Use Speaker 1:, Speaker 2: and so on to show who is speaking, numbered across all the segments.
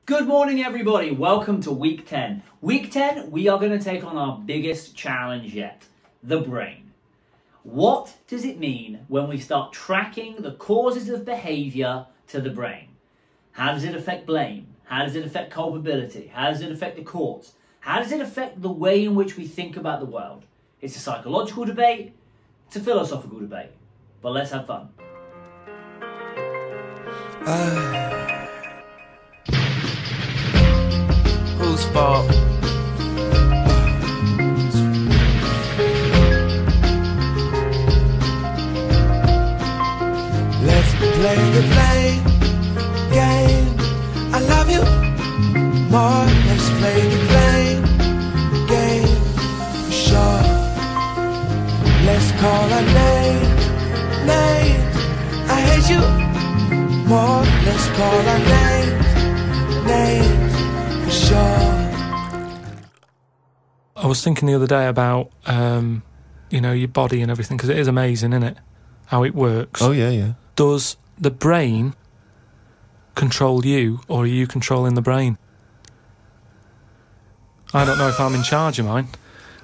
Speaker 1: Good morning, everybody. Welcome to week 10. Week 10, we are going to take on our biggest challenge yet, the brain. What does it mean when we start tracking the causes of behavior to the brain? How does it affect blame? How does it affect culpability? How does it affect the courts? How does it affect the way in which we think about the world? It's a psychological debate. It's a philosophical debate. But let's have fun.
Speaker 2: Whose fault? Let's play the blame game. I love you more. Let's play the blame game for sure. Let's call our names. I hate you more. Let's call our names. Sure.
Speaker 3: I was thinking the other day about, your body and everything, because it is amazing, isn't it? How it works.
Speaker 4: Oh, yeah.
Speaker 3: Does the brain control you, or are you controlling the brain? I don't know if I'm in charge of mine.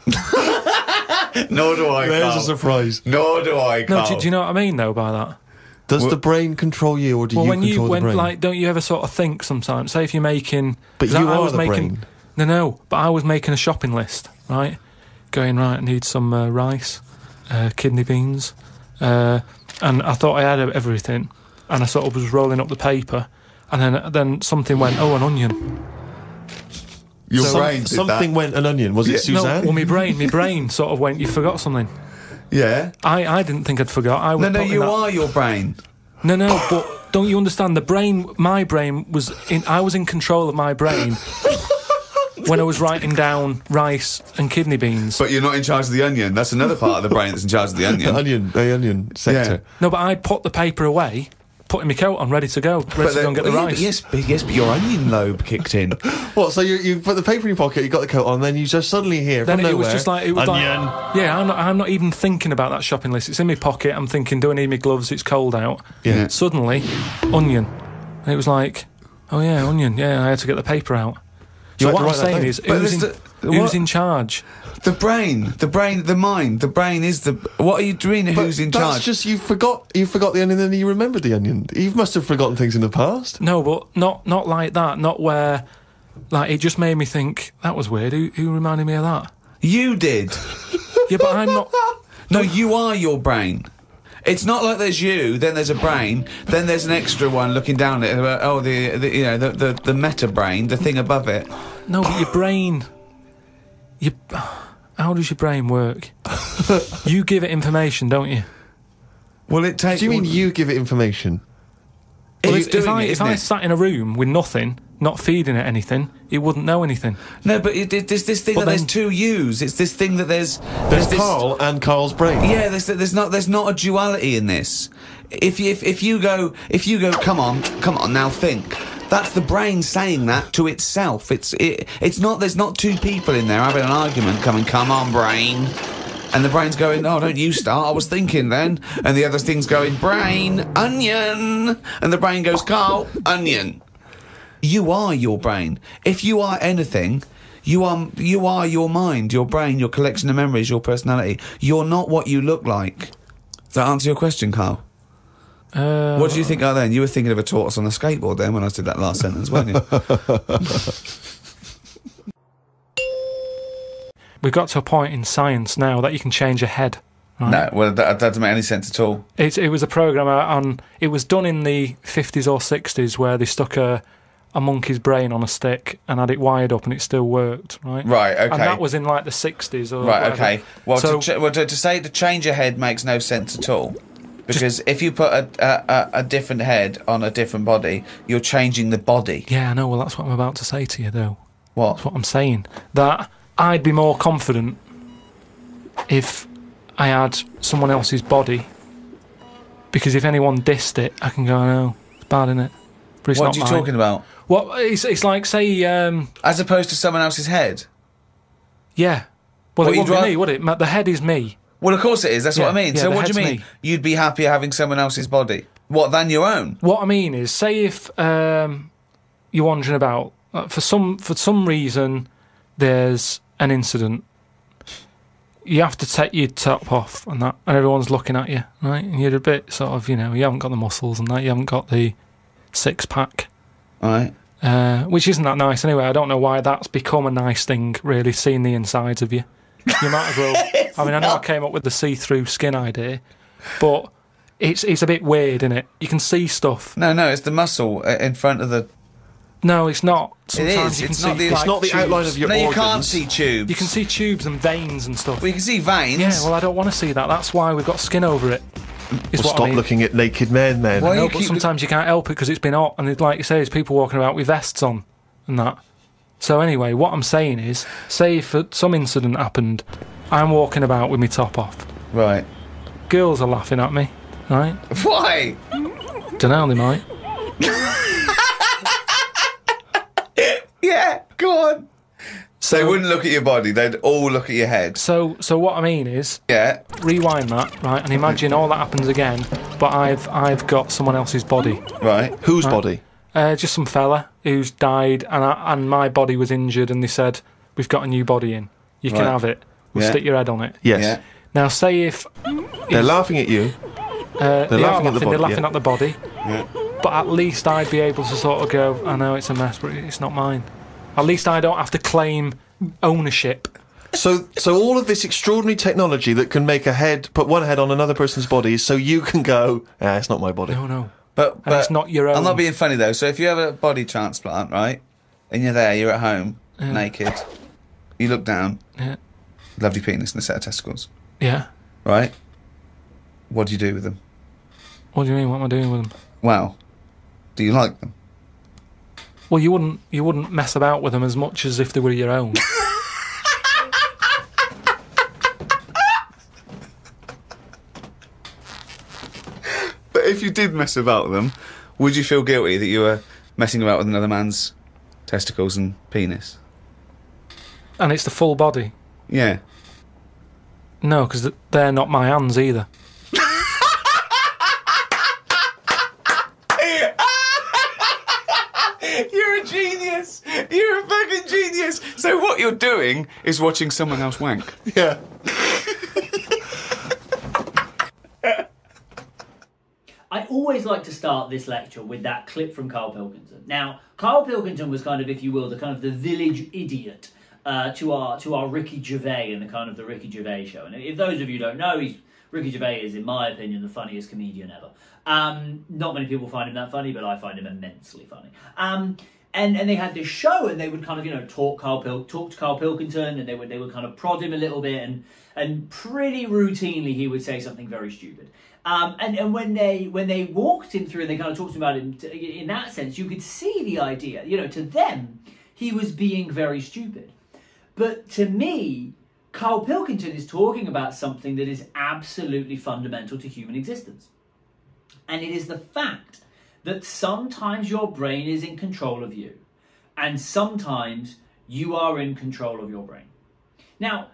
Speaker 4: Nor do I,
Speaker 5: There's
Speaker 4: Carl.
Speaker 5: a surprise.
Speaker 4: Nor do I, Carl.
Speaker 3: No, do you know what I mean, though, by that?
Speaker 5: Does the brain control you, or do you control the brain?
Speaker 3: Don't you ever sort of think sometimes? Say if you're making,
Speaker 5: But you are the brain.
Speaker 3: No. But I was making a shopping list, right? Going right, I need some rice, kidney beans, and I thought I had everything, and I sort of was rolling up the paper, and then something went, an onion.
Speaker 4: Your brain did
Speaker 5: something
Speaker 4: that.
Speaker 5: went an onion. Was it Suzanne?
Speaker 3: No, well, my brain sort of went. You forgot something.
Speaker 4: Yeah.
Speaker 3: I didn't think I'd forgot. I was
Speaker 4: No, you are your brain.
Speaker 3: No, but don't you understand? My brain was I was in control of my brain when I was writing down rice and kidney beans.
Speaker 4: But you're not in charge of the onion. That's another part of the brain that's in charge of the onion.
Speaker 5: The onion sector.
Speaker 4: Yeah.
Speaker 3: No, but I'd put the paper away, putting my coat on, ready to go and get the rice.
Speaker 4: Yes, but your onion lobe kicked in.
Speaker 5: What? So you put the paper in your pocket, you got the coat on, then you just suddenly hear
Speaker 3: Then
Speaker 5: from
Speaker 3: it
Speaker 5: nowhere,
Speaker 3: was just like
Speaker 5: onion.
Speaker 3: Yeah, I'm not even thinking about that shopping list. It's in my pocket. I'm thinking, do I need my gloves? It's cold out.
Speaker 5: Yeah.
Speaker 3: Suddenly, onion, and it was like, oh yeah, onion. Yeah, I had to get the paper out. So what I'm saying is, who's in charge?
Speaker 4: The brain, the mind, the brain is the... What are you doing? Who's in charge?
Speaker 5: That's just, you forgot the onion, and then you remembered the onion. You must have forgotten things in the past.
Speaker 3: No, but not like that. Not where, like, it just made me think, that was weird. Who reminded me of that?
Speaker 4: You did.
Speaker 3: Yeah, but I'm not...
Speaker 4: No, you are your brain. It's not like there's you, then there's a brain, then there's an extra one looking down at it. The meta brain, the thing above it.
Speaker 3: No, but your brain... How does your brain work? You give it information, don't you?
Speaker 4: Well, it takes...
Speaker 5: Do you mean you give it information?
Speaker 3: If I sat in a room with nothing, not feeding it anything, it wouldn't know anything.
Speaker 4: No, but there's this thing there's two yous. It's this thing that there's
Speaker 5: Carl and Carl's brain.
Speaker 4: Yeah, there's not a duality in this. If you go, come on, now think. That's the brain saying that to itself. It's not. There's not two people in there having an argument. Come on, brain. And the brain's going, oh, don't you start, I was thinking then. And the other thing's going, brain, onion. And the brain goes, Carl, onion. You are your brain. If you are anything, you are your mind, your brain, your collection of memories, your personality. You're not what you look like. Does that answer your question, Carl? What do you think then? You were thinking of a tortoise on a skateboard then when I did that last sentence, weren't you?
Speaker 3: We've got to a point in science now that you can change your head. Right?
Speaker 4: No, well, that doesn't make any sense at all.
Speaker 3: It was a program on... It was done in the 50s or 60s where they stuck a monkey's brain on a stick and had it wired up and it still worked, right?
Speaker 4: Right, okay.
Speaker 3: And that was in, like, the 60s or
Speaker 4: Right,
Speaker 3: whatever.
Speaker 4: okay. Well,
Speaker 3: so,
Speaker 4: to say to change your head makes no sense at all. Because if you put a different head on a different body, you're changing the body.
Speaker 3: Yeah, I know. Well, that's what I'm about to say to you, though.
Speaker 4: What?
Speaker 3: That's what I'm saying. That I'd be more confident if I had someone else's body. Because if anyone dissed it, I can go, no, it's bad, innit? But it's
Speaker 4: What
Speaker 3: not
Speaker 4: are you
Speaker 3: mine.
Speaker 4: talking about?
Speaker 3: What? It's like, say...
Speaker 4: As opposed to someone else's head?
Speaker 3: Yeah. Well,
Speaker 4: What,
Speaker 3: it
Speaker 4: you'd
Speaker 3: wouldn't be
Speaker 4: rather-
Speaker 3: me, would it? The head is me.
Speaker 4: Well, of course it is. That's what I mean.
Speaker 3: yeah,
Speaker 4: So
Speaker 3: the
Speaker 4: what do you
Speaker 3: head's
Speaker 4: mean?
Speaker 3: me.
Speaker 4: You'd be happier having someone else's body? What, than your own?
Speaker 3: What I mean is, say if you're wandering about. For some reason, there's an incident. You have to take your top off and that, and everyone's looking at you, right? And you're a bit sort of, you haven't got the muscles and that, you haven't got the six-pack.
Speaker 4: Right.
Speaker 3: Which isn't that nice anyway. I don't know why that's become a nice thing, really, seeing the insides of you. You might as well... I mean, I know I came up with the see-through skin idea, but it's a bit weird, isn't it? You can see stuff.
Speaker 4: No, it's the muscle in front of the...
Speaker 3: No, it's not.
Speaker 4: It is.
Speaker 3: Sometimes you can
Speaker 4: It's
Speaker 3: see
Speaker 4: not the-
Speaker 5: It's not the
Speaker 3: tubes.
Speaker 5: outline of your
Speaker 4: No, you
Speaker 5: organs.
Speaker 4: can't see tubes.
Speaker 3: You can see tubes and veins and stuff.
Speaker 4: Well, you can see veins.
Speaker 3: Yeah, well, I don't want to see that. That's why we've got skin over it. Is
Speaker 5: Well,
Speaker 3: what
Speaker 5: stop
Speaker 3: I mean.
Speaker 5: looking at naked men, then.
Speaker 4: Why-
Speaker 3: No,
Speaker 4: you
Speaker 3: but
Speaker 4: keep
Speaker 3: sometimes you can't help it because it's been hot, and like you say, there's people walking about with vests on and that. So anyway, what I'm saying is, say if some incident happened, I'm walking about with my top off.
Speaker 4: Right.
Speaker 3: Girls are laughing at me, right?
Speaker 4: Why?
Speaker 3: Dunno, they might.
Speaker 4: Yeah, go on. So they wouldn't look at your body, they'd all look at your head.
Speaker 3: So what I mean is,
Speaker 4: Yeah.
Speaker 3: rewind that, right, and imagine all that happens again, but I've got someone else's body.
Speaker 4: Right.
Speaker 5: Whose body?
Speaker 3: Just some fella who's died, and my body was injured, and they said, we've got a new body in. You can
Speaker 4: Right.
Speaker 3: have it. We'll
Speaker 4: Yeah.
Speaker 3: stick your head on it.
Speaker 5: Yes.
Speaker 4: Yeah.
Speaker 3: Now, say if...
Speaker 5: They're laughing at you.
Speaker 3: They're
Speaker 5: laughing at the body,
Speaker 3: They're laughing
Speaker 5: yeah.
Speaker 3: at the body.
Speaker 4: Yeah.
Speaker 3: But at least I'd be able to sort of go, I know it's a mess, but it's not mine. At least I don't have to claim ownership.
Speaker 5: So all of this extraordinary technology that can make put one head on another person's body, so you can go, it's not my body.
Speaker 3: No.
Speaker 4: But
Speaker 3: And it's not your own.
Speaker 4: I'm not being funny though. So if you have a body transplant, right, and you're at home, naked, you look down,
Speaker 3: Yeah.
Speaker 4: lovely penis and a set of testicles,
Speaker 3: Yeah.
Speaker 4: right? What do you do with them?
Speaker 3: What do you mean? What am I doing with them?
Speaker 4: Well, do you like them?
Speaker 3: Well, you wouldn't mess about with them as much as if they were your own.
Speaker 4: But if you did mess about with them, would you feel guilty that you were messing about with another man's testicles and penis?
Speaker 3: And it's the full body.
Speaker 4: Yeah.
Speaker 3: No, because they're not my hands either.
Speaker 4: You're a genius! You're a fucking genius! So what you're doing is watching someone else wank.
Speaker 5: Yeah.
Speaker 1: I always like to start this lecture with that clip from Carl Pilkington. Now, Carl Pilkington was kind of, if you will, the village idiot to our Ricky Gervais and the Ricky Gervais show. And if those of you don't know, Ricky Gervais is, in my opinion, the funniest comedian ever. Not many people find him that funny, but I find him immensely funny. And they had this show, and they would kind of talk to Carl Pilkington, and they would kind of prod him a little bit, and pretty routinely he would say something very stupid. And when they walked him through and they kind of talked about him in that sense, you could see the idea. To them, he was being very stupid. But to me, Carl Pilkington is talking about something that is absolutely fundamental to human existence. And it is the fact that sometimes your brain is in control of you, and sometimes you are in control of your brain. Now,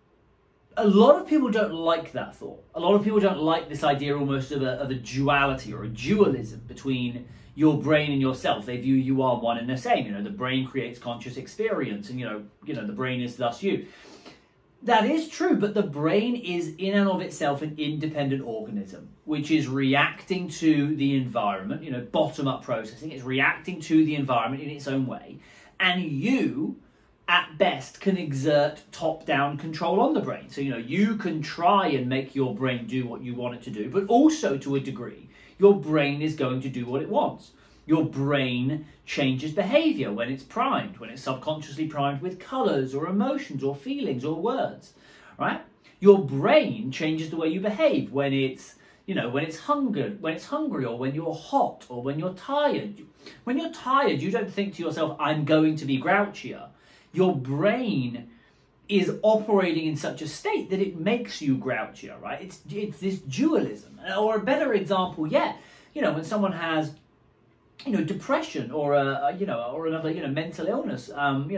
Speaker 1: a lot of people don't like that thought. A lot of people don't like this idea almost of a duality or a dualism between your brain and yourself. They view you are one and the same. The brain creates conscious experience, and the brain is thus you. That is true, but the brain is in and of itself an independent organism, which is reacting to the environment, bottom-up processing. It's reacting to the environment in its own way. And you, at best, can exert top-down control on the brain. So, you can try and make your brain do what you want it to do, but also, to a degree, your brain is going to do what it wants. Your brain changes behavior when it's primed, when it's subconsciously primed with colours or emotions or feelings or words, right? Your brain changes the way you behave when it's, when it's hungry, or when you're hot, or when you're tired. When you're tired, you don't think to yourself, I'm going to be grouchier. Your brain is operating in such a state that it makes you grouchier, right? It's this dualism. Or a better example yet, when someone has depression or or another mental illness,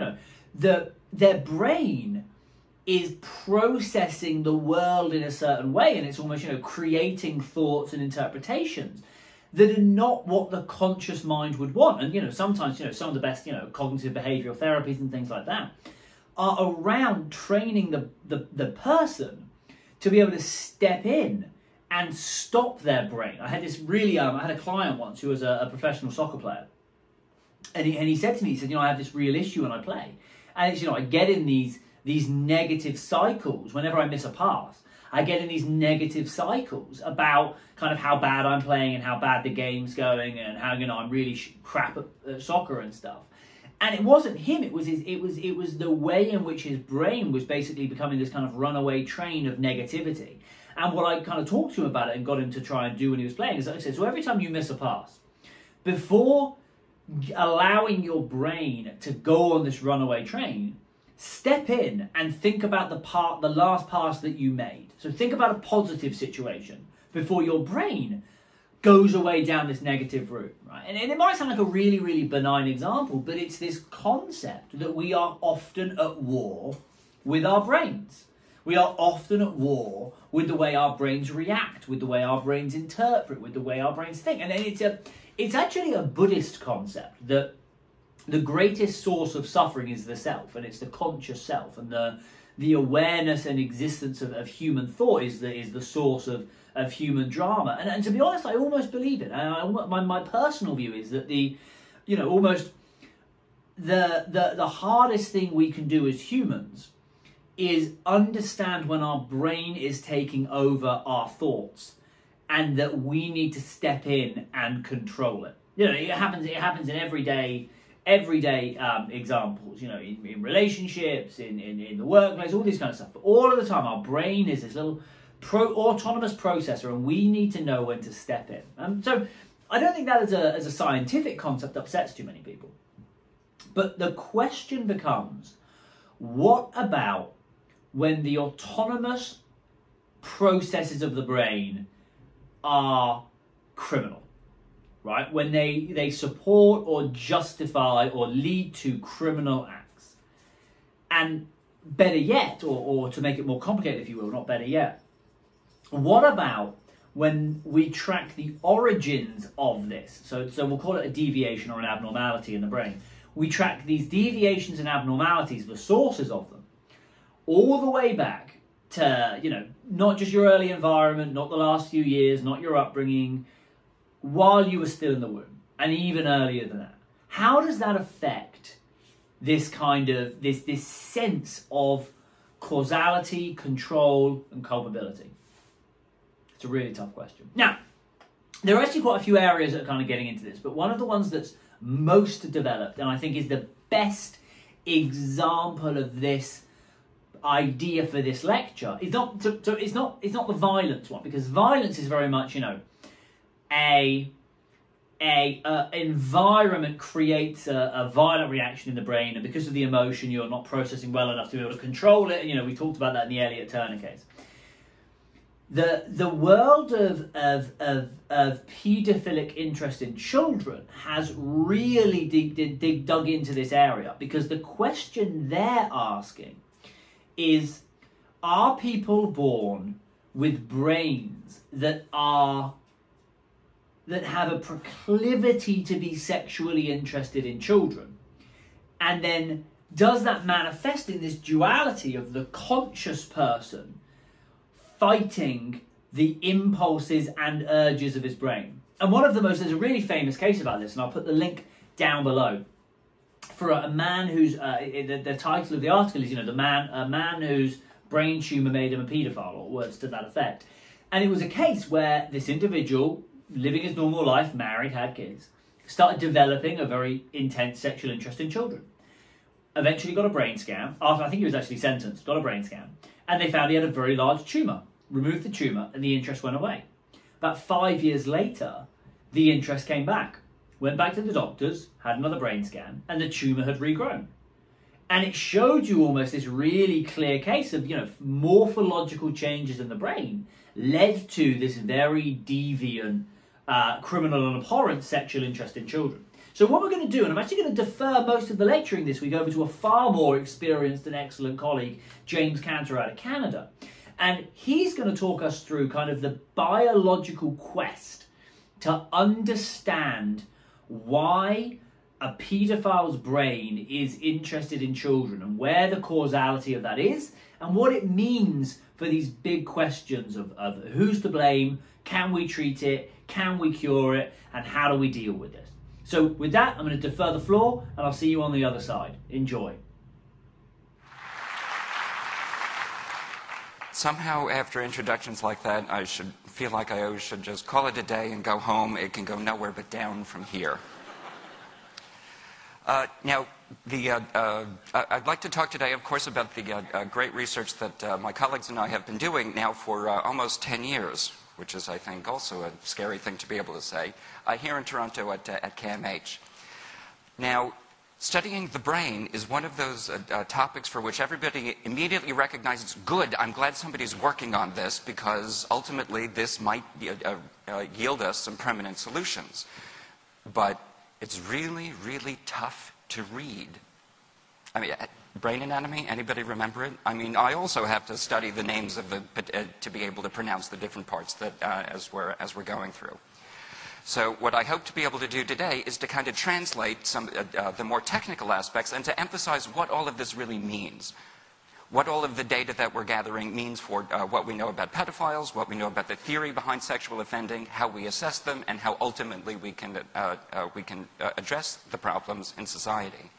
Speaker 1: their brain is processing the world in a certain way, and it's almost creating thoughts and interpretations that are not what the conscious mind would want. And, you know, sometimes, you know, some of the best, you know, cognitive behavioural therapies and things like that are around training the person to be able to step in and stop their brain. I had this really, I had a client once who was a professional soccer player. And he said to me, he said, you know, I have this real issue when I play. And it's, you know, I get in these negative cycles whenever I miss a pass. I get in these negative cycles about kind of how bad I'm playing and how bad the game's going and how, you know, I'm really crap at soccer and stuff. And it wasn't him, it was the way in which his brain was basically becoming this kind of runaway train of negativity. And what I kind of talked to him about it and got him to try and do when he was playing is, like I said, so every time you miss a pass, before allowing your brain to go on this runaway train, step in and think about the last pass that you made. So think about a positive situation before your brain goes away down this negative route, right? And it might sound like a really, really benign example, but it's this concept that we are often at war with our brains. We are often at war with the way our brains react, with the way our brains interpret, with the way our brains think. And it's actually a Buddhist concept that the greatest source of suffering is the self, and it's the conscious self, and the awareness and existence of human thought is the source of human drama. And to be honest, I almost believe it. And my personal view is that the hardest thing we can do as humans is understand when our brain is taking over our thoughts, and that we need to step in and control it. You know, it happens in everyday examples, you know, in relationships, in the workplace, all this kind of stuff. But all of the time, our brain is this little autonomous processor, and we need to know when to step in. So I don't think that as a scientific concept upsets too many people. But the question becomes, what about when the autonomous processes of the brain are criminal? Right? When they support or justify or lead to criminal acts. And better yet, or to make it more complicated, if you will, not better yet, what about when we track the origins of this? So we'll call it a deviation or an abnormality in the brain. We track these deviations and abnormalities, the sources of them, all the way back to, you know, not just your early environment, not the last few years, not your upbringing, while you were still in the womb, and even earlier than that. How does that affect this kind of, this sense of causality, control, and culpability? It's a really tough question. Now, there are actually quite a few areas that are kind of getting into this, but one of the ones that's most developed, and I think is the best example of this idea for this lecture, is not it's not the violence one, because violence is very much, you know, a environment creates a violent reaction in the brain, and because of the emotion, you're not processing well enough to be able to control it. And, you know, we talked about that in the Elliot Turner case. The world of paedophilic interest in children has really dug into this area, because the question they're asking is, are people born with brains that have a proclivity to be sexually interested in children? And then does that manifest in this duality of the conscious person fighting the impulses and urges of his brain? And one of the most, there's a really famous case about this, and I'll put the link down below, for a man who's, the title of the article is, you know, a man whose brain tumour made him a paedophile, or words to that effect. And it was a case where this individual, living his normal life, married, had kids, started developing a very intense sexual interest in children. Eventually got a brain scan. After, I think he was actually sentenced, got a brain scan. And they found he had a very large tumour. Removed the tumour, and the interest went away. About 5 years later, the interest came back. Went back to the doctors, had another brain scan, and the tumour had regrown. And it showed you almost this really clear case of, you know, morphological changes in the brain led to this very deviant, criminal and abhorrent sexual interest in children. So what we're going to do, and I'm actually going to defer most of the lecturing this week over to a far more experienced and excellent colleague, James Cantor out of Canada. And he's going to talk us through kind of the biological quest to understand why a paedophile's brain is interested in children and where the causality of that is and what it means for these big questions of who's to blame, can we treat it, can we cure it, and how do we deal with this. So with that, I'm going to defer the floor and I'll see you on the other side. Enjoy.
Speaker 6: Somehow, after introductions like that, I should feel like I always should just call it a day and go home. It can go nowhere but down from here. Now, I'd like to talk today, of course, about the great research that my colleagues and I have been doing now for almost 10 years, which is, I think, also a scary thing to be able to say, here in Toronto at KMH. Now, studying the brain is one of those topics for which everybody immediately recognizes, good, I'm glad somebody's working on this, because ultimately this might yield us some permanent solutions. But it's really, really tough to read. I mean, brain anatomy, anybody remember it? I mean, I also have to study the names of the, to be able to pronounce the different parts that, as we're going through. So what I hope to be able to do today is to kind of translate some the more technical aspects and to emphasize what all of this really means. What all of the data that we're gathering means for what we know about pedophiles, what we know about the theory behind sexual offending, how we assess them, and how ultimately we can address the problems in society.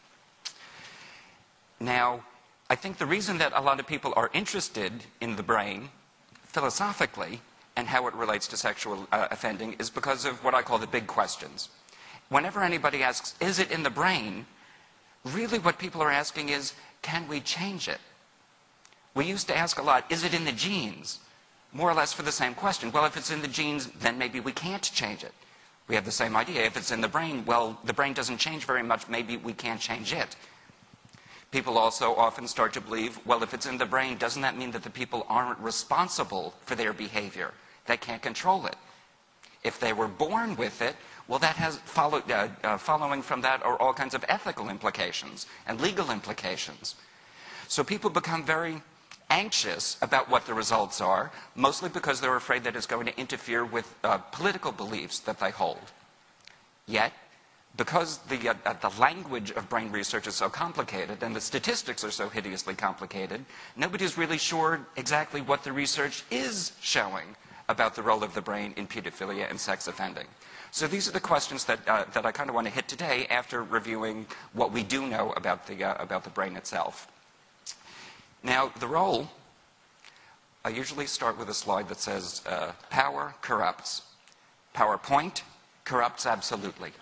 Speaker 6: Now, I think the reason that a lot of people are interested in the brain, philosophically, and how it relates to sexual offending is because of what I call the big questions. Whenever anybody asks, is it in the brain, really what people are asking is, can we change it? We used to ask a lot, is it in the genes? More or less for the same question. Well, if it's in the genes, then maybe we can't change it. We have the same idea. If it's in the brain, well, the brain doesn't change very much, maybe we can't change it. People also often start to believe, well, if it's in the brain, doesn't that mean that the people aren't responsible for their behavior? They can't control it. If they were born with it, well, that has following from that are all kinds of ethical implications and legal implications. So people become very anxious about what the results are, mostly because they're afraid that it's going to interfere with political beliefs that they hold. Yet, because the language of brain research is so complicated and the statistics are so hideously complicated, nobody's really sure exactly what the research is showing about the role of the brain in pedophilia and sex offending. So these are the questions that I kind of want to hit today after reviewing what we do know about the brain itself. Now, the role, I usually start with a slide that says, power corrupts. PowerPoint corrupts absolutely.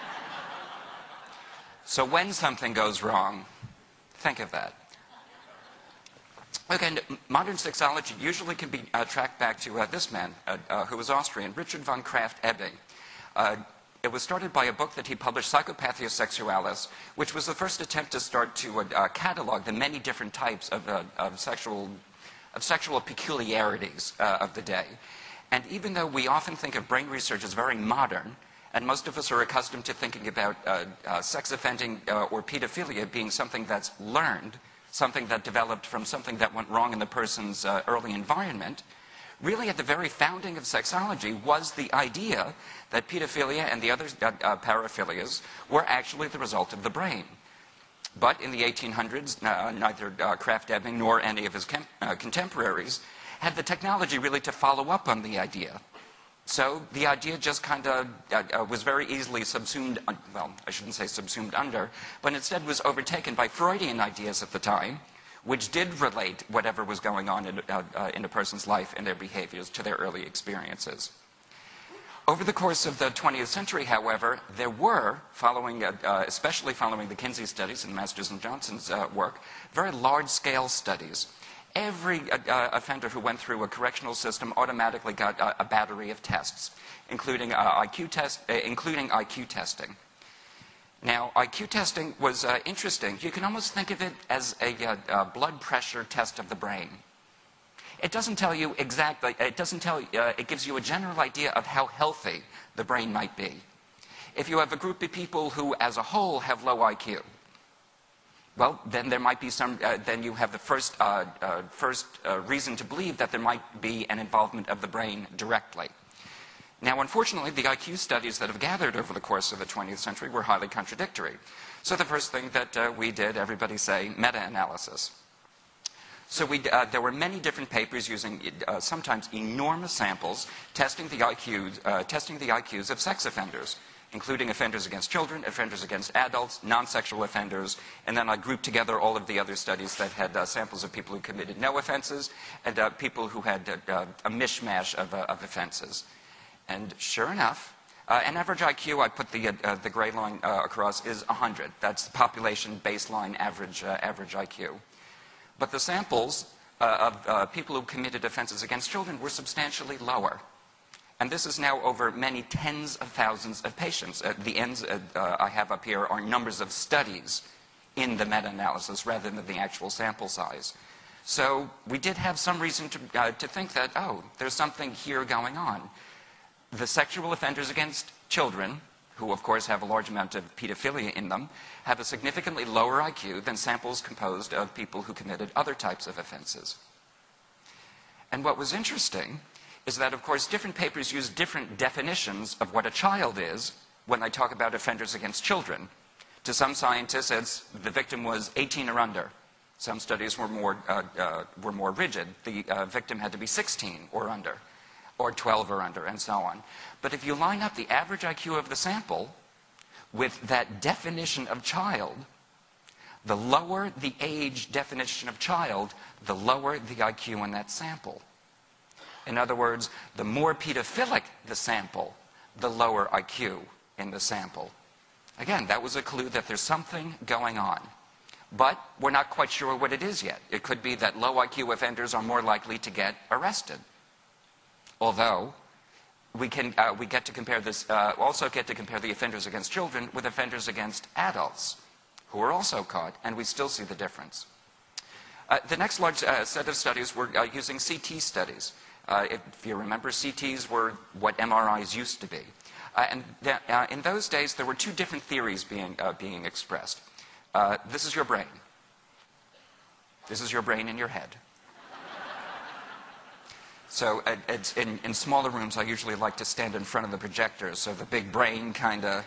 Speaker 6: So when something goes wrong, think of that. Again, modern sexology usually can be tracked back to this man, who was Austrian, Richard von Krafft-Ebing. It was started by a book that he published, Psychopathia Sexualis, which was the first attempt to start to catalog the many different types of sexual peculiarities of the day. And even though we often think of brain research as very modern, and most of us are accustomed to thinking about sex offending or pedophilia being something that's learned, something that developed from something that went wrong in the person's early environment, really at the very founding of sexology was the idea that pedophilia and the other paraphilias were actually the result of the brain. But in the 1800s, neither Krafft-Ebing nor any of his contemporaries had the technology really to follow up on the idea. So the idea just kind of was very easily subsumed, well, I shouldn't say subsumed under, but instead was overtaken by Freudian ideas at the time, which did relate whatever was going on in a person's life and their behaviors to their early experiences. Over the course of the 20th century, however, there were, especially following the Kinsey studies and Masters and Johnson's work, very large-scale studies. Every offender who went through a correctional system automatically got a battery of tests, including IQ testing. Now, IQ testing was interesting. You can almost think of it as a blood pressure test of the brain. It doesn't tell you exactly, it gives you a general idea of how healthy the brain might be. If you have a group of people who, as a whole, have low IQ, well, then there might be then you have the first reason to believe that there might be an involvement of the brain directly. Now, unfortunately, the IQ studies that have gathered over the course of the 20th century were highly contradictory. So the first thing that we did, everybody say, meta-analysis. So there were many different papers using sometimes enormous samples testing the IQs of sex offenders, including offenders against children, offenders against adults, non-sexual offenders, and then I grouped together all of the other studies that had samples of people who committed no offenses and people who had a mishmash of offenses. And sure enough, an average IQ, I put the gray line across, is 100. That's the population baseline average IQ. But the samples of people who committed offenses against children were substantially lower. And this is now over many tens of thousands of patients. The ends I have up here are numbers of studies in the meta-analysis rather than the actual sample size. So we did have some reason to think that, oh, there's something here going on. The sexual offenders against children, who of course have a large amount of pedophilia in them, have a significantly lower IQ than samples composed of people who committed other types of offenses. And what was interesting is that, of course, different papers use different definitions of what a child is when they talk about offenders against children. To some scientists, the victim was 18 or under. Some studies were more rigid. The victim had to be 16 or under, or 12 or under, and so on. But if you line up the average IQ of the sample with that definition of child, the lower the age definition of child, the lower the IQ in that sample. In other words, the more pedophilic the sample, the lower IQ in the sample. Again, that was a clue that there's something going on. But we're not quite sure what it is yet. It could be that low IQ offenders are more likely to get arrested. Although, we also get to compare the offenders against children with offenders against adults, who are also caught, and we still see the difference. The next large set of studies were using CT studies. If you remember, CTs were what MRIs used to be. In those days, there were two different theories being expressed. This is your brain. This is your brain in your head. So in smaller rooms, I usually like to stand in front of the projector, so the big brain kind of...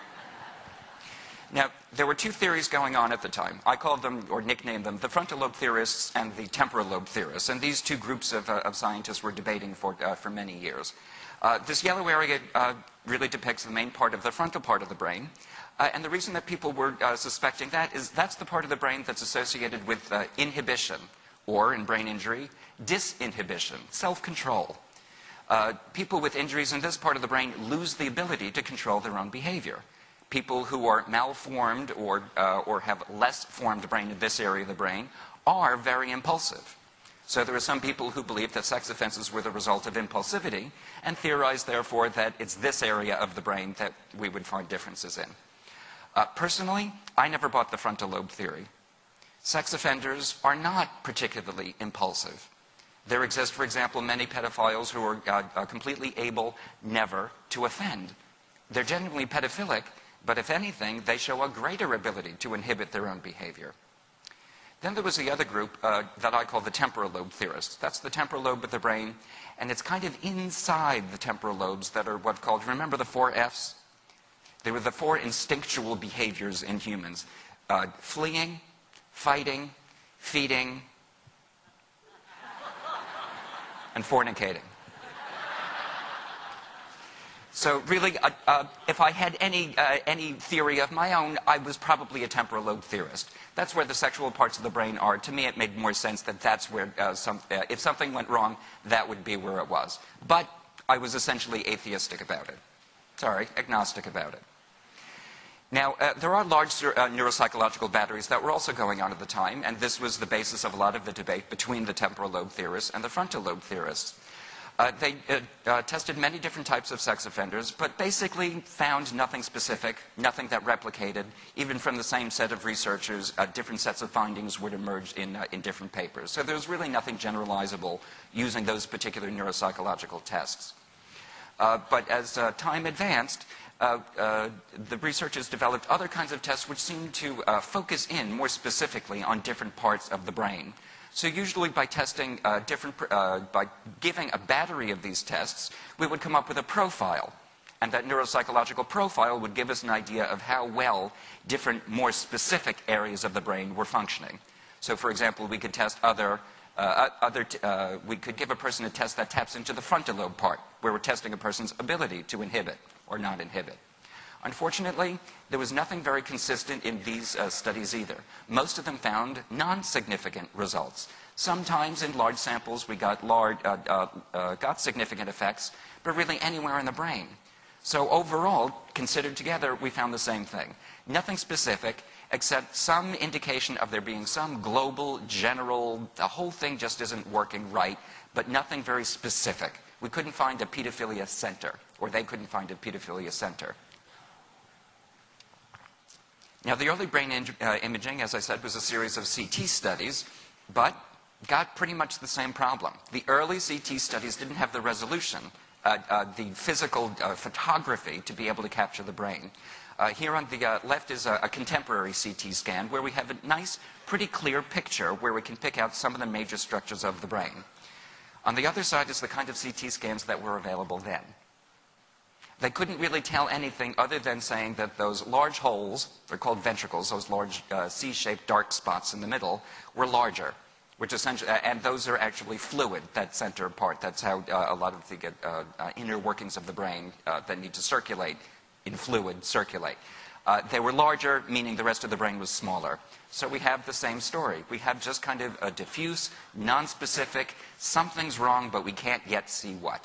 Speaker 6: Now, there were two theories going on at the time. I called them, or nicknamed them, the frontal lobe theorists and the temporal lobe theorists. And these two groups of scientists were debating for many years. This yellow area really depicts the main part of the frontal part of the brain. And the reason that people were suspecting that is that's the part of the brain that's associated with inhibition, or, in brain injury, disinhibition, self-control. People with injuries in this part of the brain lose the ability to control their own behavior. People who are malformed or have less formed brain in this area of the brain are very impulsive. So there are some people who believe that sex offenses were the result of impulsivity and theorize, therefore, that it's this area of the brain that we would find differences in. Personally, I never bought the frontal lobe theory. Sex offenders are not particularly impulsive. There exist, for example, many pedophiles who are completely able never to offend. They're genuinely pedophilic, but if anything, they show a greater ability to inhibit their own behavior. Then there was the other group that I call the temporal lobe theorists. That's the temporal lobe of the brain, and it's kind of inside the temporal lobes that are what's called, remember the 4 F's? They were the 4 instinctual behaviors in humans. Fleeing, fighting, feeding, and fornicating. So really, if I had any theory of my own, I was probably a temporal lobe theorist. That's where the sexual parts of the brain are. To me, it made more sense that that's where, if something went wrong, that would be where it was. But I was essentially atheistic about it. Sorry, agnostic about it. Now, there are large neuropsychological batteries that were also going on at the time, and this was the basis of a lot of the debate between the temporal lobe theorists and the frontal lobe theorists. They tested many different types of sex offenders, but basically found nothing specific, nothing that replicated. Even from the same set of researchers, different sets of findings would emerge in different papers. So there's really nothing generalizable using those particular neuropsychological tests. But as time advanced, the researchers developed other kinds of tests which seemed to focus in more specifically on different parts of the brain. So usually by testing by giving a battery of these tests, we would come up with a profile. And that neuropsychological profile would give us an idea of how well different, more specific areas of the brain were functioning. So, for example, we could test we could give a person a test that taps into the frontal lobe part, where we're testing a person's ability to inhibit or not inhibit. Unfortunately, there was nothing very consistent in these studies either. Most of them found non-significant results. Sometimes in large samples we got significant effects, but really anywhere in the brain. So overall, considered together, we found the same thing. Nothing specific, except some indication of there being some global, general, the whole thing just isn't working right, but nothing very specific. We couldn't find a pedophilia center, or they couldn't find a pedophilia center. Now, the early brain imaging, as I said, was a series of CT studies, but got pretty much the same problem. The early CT studies didn't have the resolution, the physical photography to be able to capture the brain. Here on the left is a contemporary CT scan where we have a nice, pretty clear picture where we can pick out some of the major structures of the brain. On the other side is the kind of CT scans that were available then. They couldn't really tell anything other than saying that those large holes, they're called ventricles, those large C-shaped dark spots in the middle, were larger. Which essentially, and those are actually fluid, that center part. That's how a lot of the inner workings of the brain that need to circulate in fluid circulate. They were larger, meaning the rest of the brain was smaller. So we have the same story. We have just kind of a diffuse, non-specific, something's wrong, but we can't yet see what.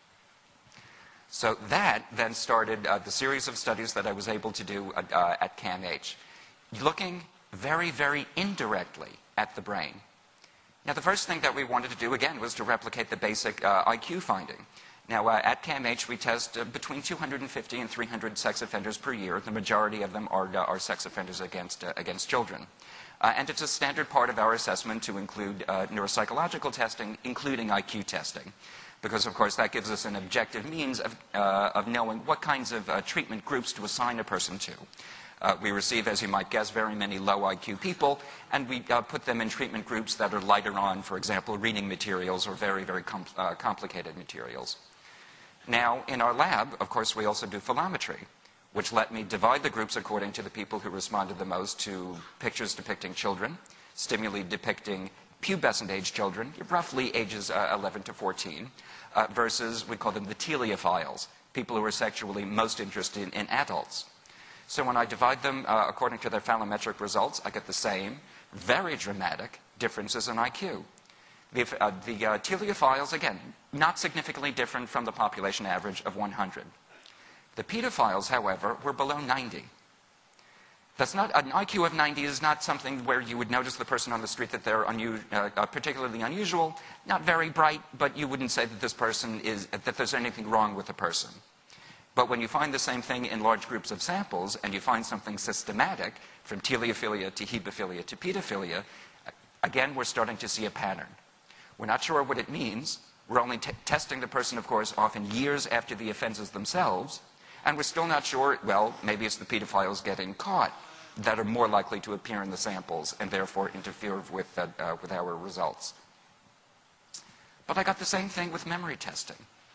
Speaker 6: So that then started the series of studies that I was able to do at CAMH, looking very, very indirectly at the brain. Now, the first thing that we wanted to do, again, was to replicate the basic IQ finding. Now, at CAMH, we test between 250 and 300 sex offenders per year. The majority of them are sex offenders against children. And it's a standard part of our assessment to include neuropsychological testing, including IQ testing. Because, of course, that gives us an objective means of knowing what kinds of treatment groups to assign a person to. We receive, as you might guess, very many low IQ people, and we put them in treatment groups that are lighter on, for example, reading materials or very, very complicated materials. Now, in our lab, of course, we also do philometry, which let me divide the groups according to the people who responded the most to pictures depicting children, stimuli depicting pubescent age children, roughly ages 11 to 14, versus, we call them the teleophiles, people who are sexually most interested in adults. So when I divide them according to their phallometric results, I get the same, very dramatic differences in IQ. The teleophiles, again, not significantly different from the population average of 100. The pedophiles, however, were below 90. That's not, an IQ of 90 is not something where you would notice the person on the street that they're particularly unusual, not very bright, but you wouldn't say that this person that there's anything wrong with the person. But when you find the same thing in large groups of samples, and you find something systematic, from teleophilia to hebephilia to pedophilia, again, we're starting to see a pattern. We're not sure what it means. We're only testing the person, of course, often years after the offenses themselves, and we're still not sure, well, maybe it's the pedophiles getting caught that are more likely to appear in the samples and therefore interfere with our results. But I got the same thing with memory testing.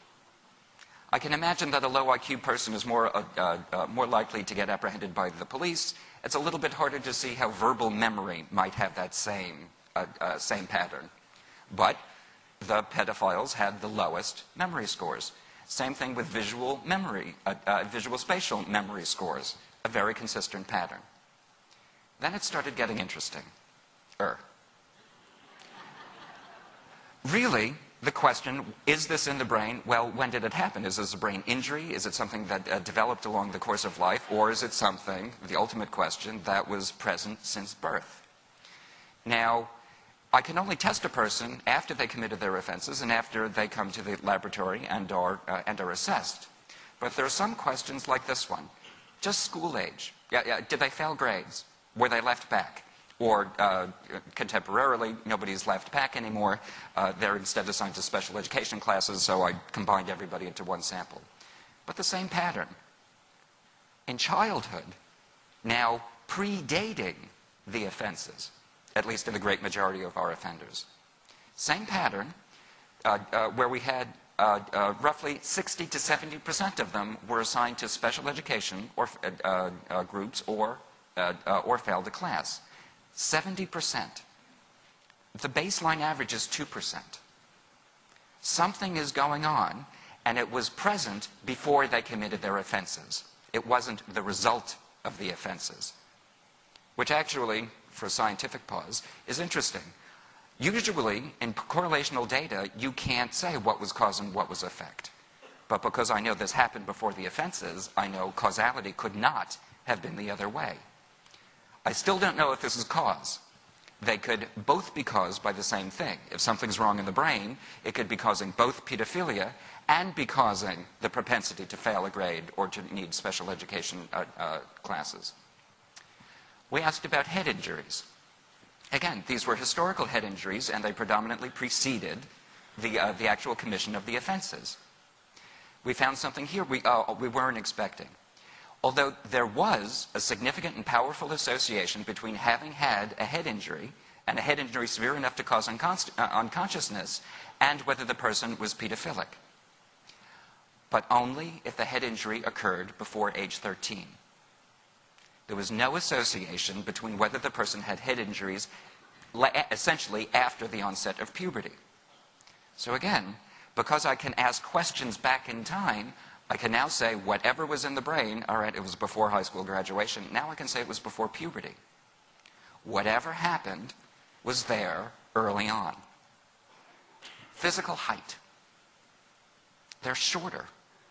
Speaker 6: I can imagine that a low IQ person is more likely to get apprehended by the police. It's a little bit harder to see how verbal memory might have that same pattern. But the pedophiles had the lowest memory scores. Same thing with visual memory, visual spatial memory scores, a very consistent pattern. Then it started getting interesting. Really, the question, is this in the brain? Well, when did it happen? Is this a brain injury? Is it something that developed along the course of life? Or is it something, the ultimate question, that was present since birth? Now, I can only test a person after they committed their offenses and after they come to the laboratory and are assessed. But there are some questions like this one. Just school age. Did they fail grades? Were they left back? Or contemporarily, nobody's left back anymore. They're instead assigned to special education classes, so I combined everybody into one sample. But the same pattern. In childhood, now predating the offenses, at least in the great majority of our offenders. Same pattern, where we had roughly 60 to 70% of them were assigned to special education or groups or failed a class. 70%. The baseline average is 2%. Something is going on, and it was present before they committed their offenses. It wasn't the result of the offenses, which actually, for a scientific pause, is interesting. Usually, in correlational data, you can't say what was cause and what was effect. But because I know this happened before the offenses, I know causality could not have been the other way. I still don't know if this is cause. They could both be caused by the same thing. If something's wrong in the brain, it could be causing both pedophilia and be causing the propensity to fail a grade or to need special education classes. We asked about head injuries. Again, these were historical head injuries, and they predominantly preceded the actual commission of the offenses. We found something here we weren't expecting. Although there was a significant and powerful association between having had a head injury, and a head injury severe enough to cause unconsciousness, and whether the person was pedophilic. But only if the head injury occurred before age 13. There was no association between whether the person had head injuries essentially after the onset of puberty. So again, because I can ask questions back in time, I can now say whatever was in the brain, all right, it was before high school graduation. Now I can say it was before puberty. Whatever happened was there early on. Physical height. They're shorter.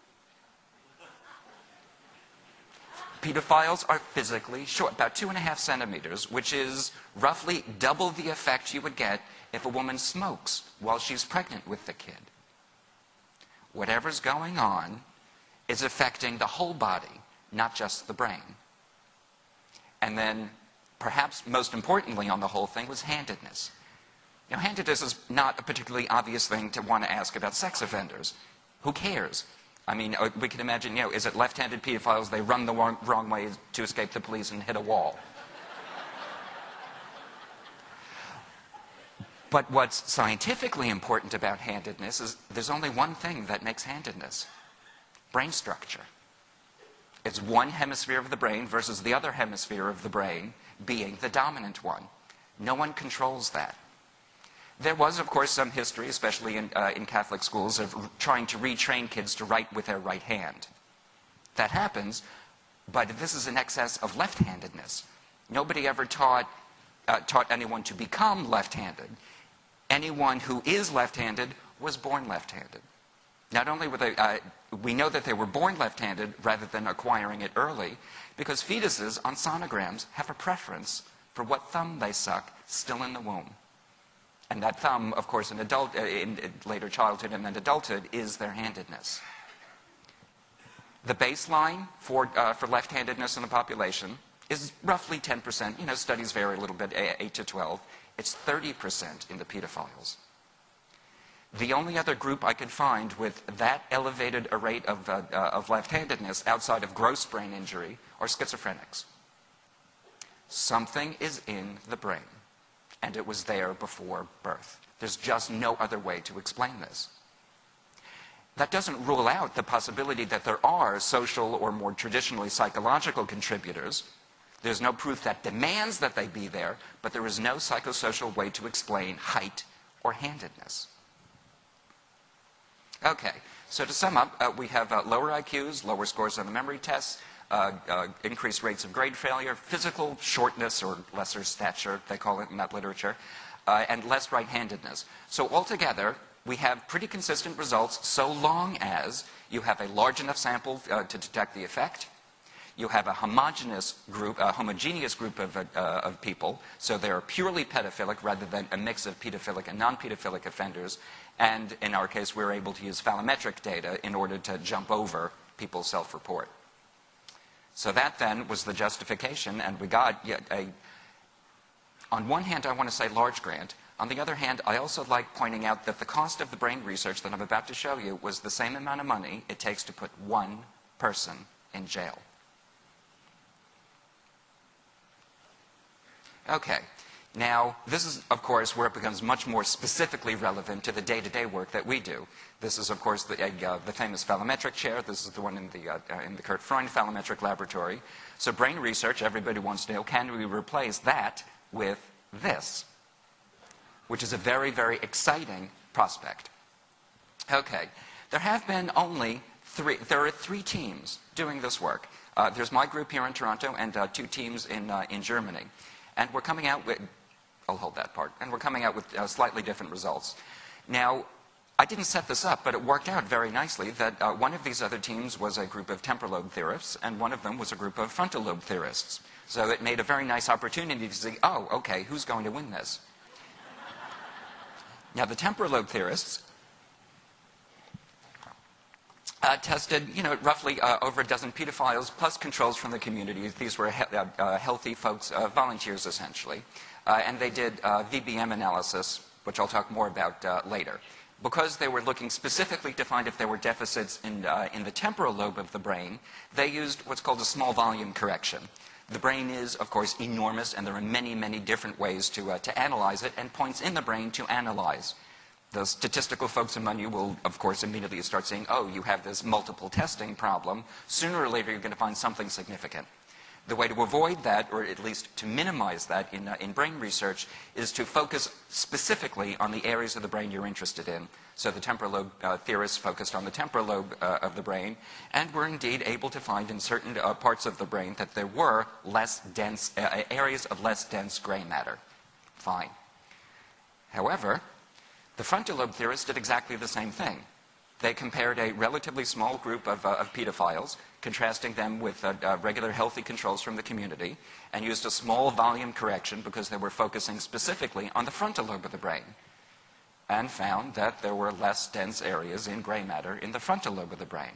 Speaker 6: Pedophiles are physically short, about 2.5 centimeters, which is roughly double the effect you would get if a woman smokes while she's pregnant with the kid. Whatever's going on is affecting the whole body, not just the brain. And then, perhaps most importantly on the whole thing, was handedness. Now, handedness is not a particularly obvious thing to want to ask about sex offenders. Who cares? I mean, we can imagine, is it left-handed pedophiles? They run the wrong way to escape the police and hit a wall. But what's scientifically important about handedness is there's only one thing that makes handedness. Brain structure. It's one hemisphere of the brain versus the other hemisphere of the brain being the dominant one. No one controls that. There was, of course, some history, especially in Catholic schools, of trying to retrain kids to write with their right hand. That happens, but this is in excess of left-handedness. Nobody ever taught anyone to become left-handed. Anyone who is left-handed was born left-handed. Not only were they, we know that they were born left-handed rather than acquiring it early, because fetuses on sonograms have a preference for what thumb they suck still in the womb. And that thumb, of course, in later childhood and then adulthood, is their handedness. The baseline for left-handedness in the population is roughly 10%. Studies vary a little bit, 8 to 12. It's 30% in the pedophiles. The only other group I could find with that elevated a rate of left-handedness outside of gross brain injury are schizophrenics. Something is in the brain, and it was there before birth. There's just no other way to explain this. That doesn't rule out the possibility that there are social or more traditionally psychological contributors. There's no proof that demands that they be there, but there is no psychosocial way to explain height or handedness. Okay, so to sum up, we have lower IQs, lower scores on the memory tests, increased rates of grade failure, physical shortness or lesser stature, they call it in that literature, and less right-handedness. So altogether, we have pretty consistent results so long as you have a large enough sample to detect the effect. You have a homogeneous group of people, so they're purely pedophilic rather than a mix of pedophilic and non-pedophilic offenders. And in our case, we're able to use phallometric data in order to jump over people's self-report. So that then was the justification, and we got on one hand, I want to say large grant. On the other hand, I also like pointing out that the cost of the brain research that I'm about to show you was the same amount of money it takes to put one person in jail. Okay, Now, this is, of course, where it becomes much more specifically relevant to the day-to-day work that we do. This is, of course, the famous phallometric chair. This is the one in the Kurt Freund phallometric laboratory. So brain research, everybody wants to know, can we replace that with this? Which is a very, very exciting prospect. Okay, there have been only there are three teams doing this work. There's my group here in Toronto and two teams in Germany. And we're coming out with, I'll hold that part, and we're coming out with slightly different results. Now, I didn't set this up, but it worked out very nicely that one of these other teams was a group of temporal lobe theorists, and one of them was a group of frontal lobe theorists. So it made a very nice opportunity to see, oh, okay, who's going to win this? Now, the temporal lobe theorists tested, roughly over a dozen pedophiles plus controls from the community. These were healthy folks, volunteers essentially. And they did VBM analysis, which I'll talk more about later. Because they were looking specifically to find if there were deficits in the temporal lobe of the brain, they used what's called a small volume correction. The brain is, of course, enormous, and there are many, many different ways to analyze it, and points in the brain to analyze. The statistical folks among you will, of course, immediately start saying, oh, you have this multiple testing problem. Sooner or later, you're going to find something significant. The way to avoid that, or at least to minimize that in brain research, is to focus specifically on the areas of the brain you're interested in. So the temporal lobe theorists focused on the temporal lobe of the brain, and were indeed able to find in certain parts of the brain that there were less dense, areas of less dense gray matter. Fine. However, the frontal lobe theorists did exactly the same thing. They compared a relatively small group of pedophiles, contrasting them with regular healthy controls from the community, and used a small volume correction because they were focusing specifically on the frontal lobe of the brain, and found that there were less dense areas in gray matter in the frontal lobe of the brain.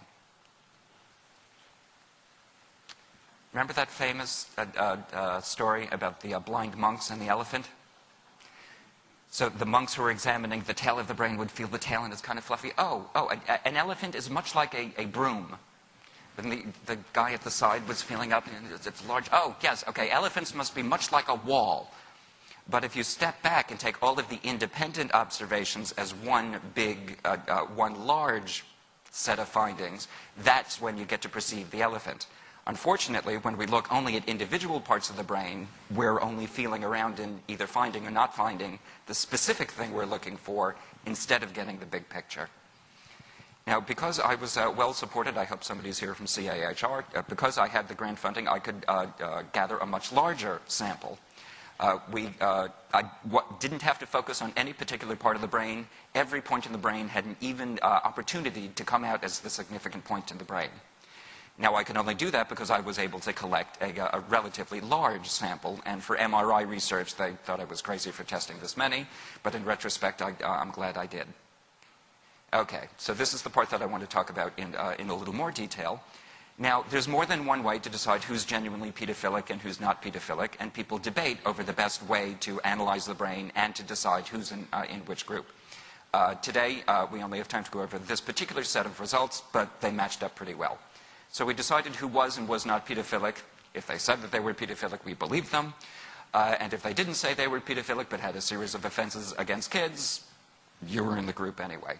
Speaker 6: Remember that famous story about the blind monks and the elephant? So the monks who were examining the tail of the brain would feel the tail and it's kind of fluffy. An elephant is much like a broom. And the guy at the side was feeling up and it's large. Oh, yes, okay, elephants must be much like a wall. But if you step back and take all of the independent observations as one big, one large set of findings, that's when you get to perceive the elephant. Unfortunately, when we look only at individual parts of the brain, we're only feeling around in either finding or not finding the specific thing we're looking for instead of getting the big picture. Now, because I was well supported, I hope somebody's here from CAHR, because I had the grant funding, I could gather a much larger sample. I didn't have to focus on any particular part of the brain. Every point in the brain had an even opportunity to come out as the significant point in the brain. Now, I can only do that because I was able to collect a relatively large sample, and for MRI research, they thought I was crazy for testing this many, but in retrospect, I'm glad I did. Okay, so this is the part that I want to talk about in a little more detail. Now, there's more than one way to decide who's genuinely pedophilic and who's not pedophilic, and people debate over the best way to analyze the brain and to decide who's in which group. Today, we only have time to go over this particular set of results, but they matched up pretty well. So we decided who was and was not pedophilic. If they said that they were pedophilic, we believed them. And if they didn't say they were pedophilic but had a series of offenses against kids, you were in the group anyway.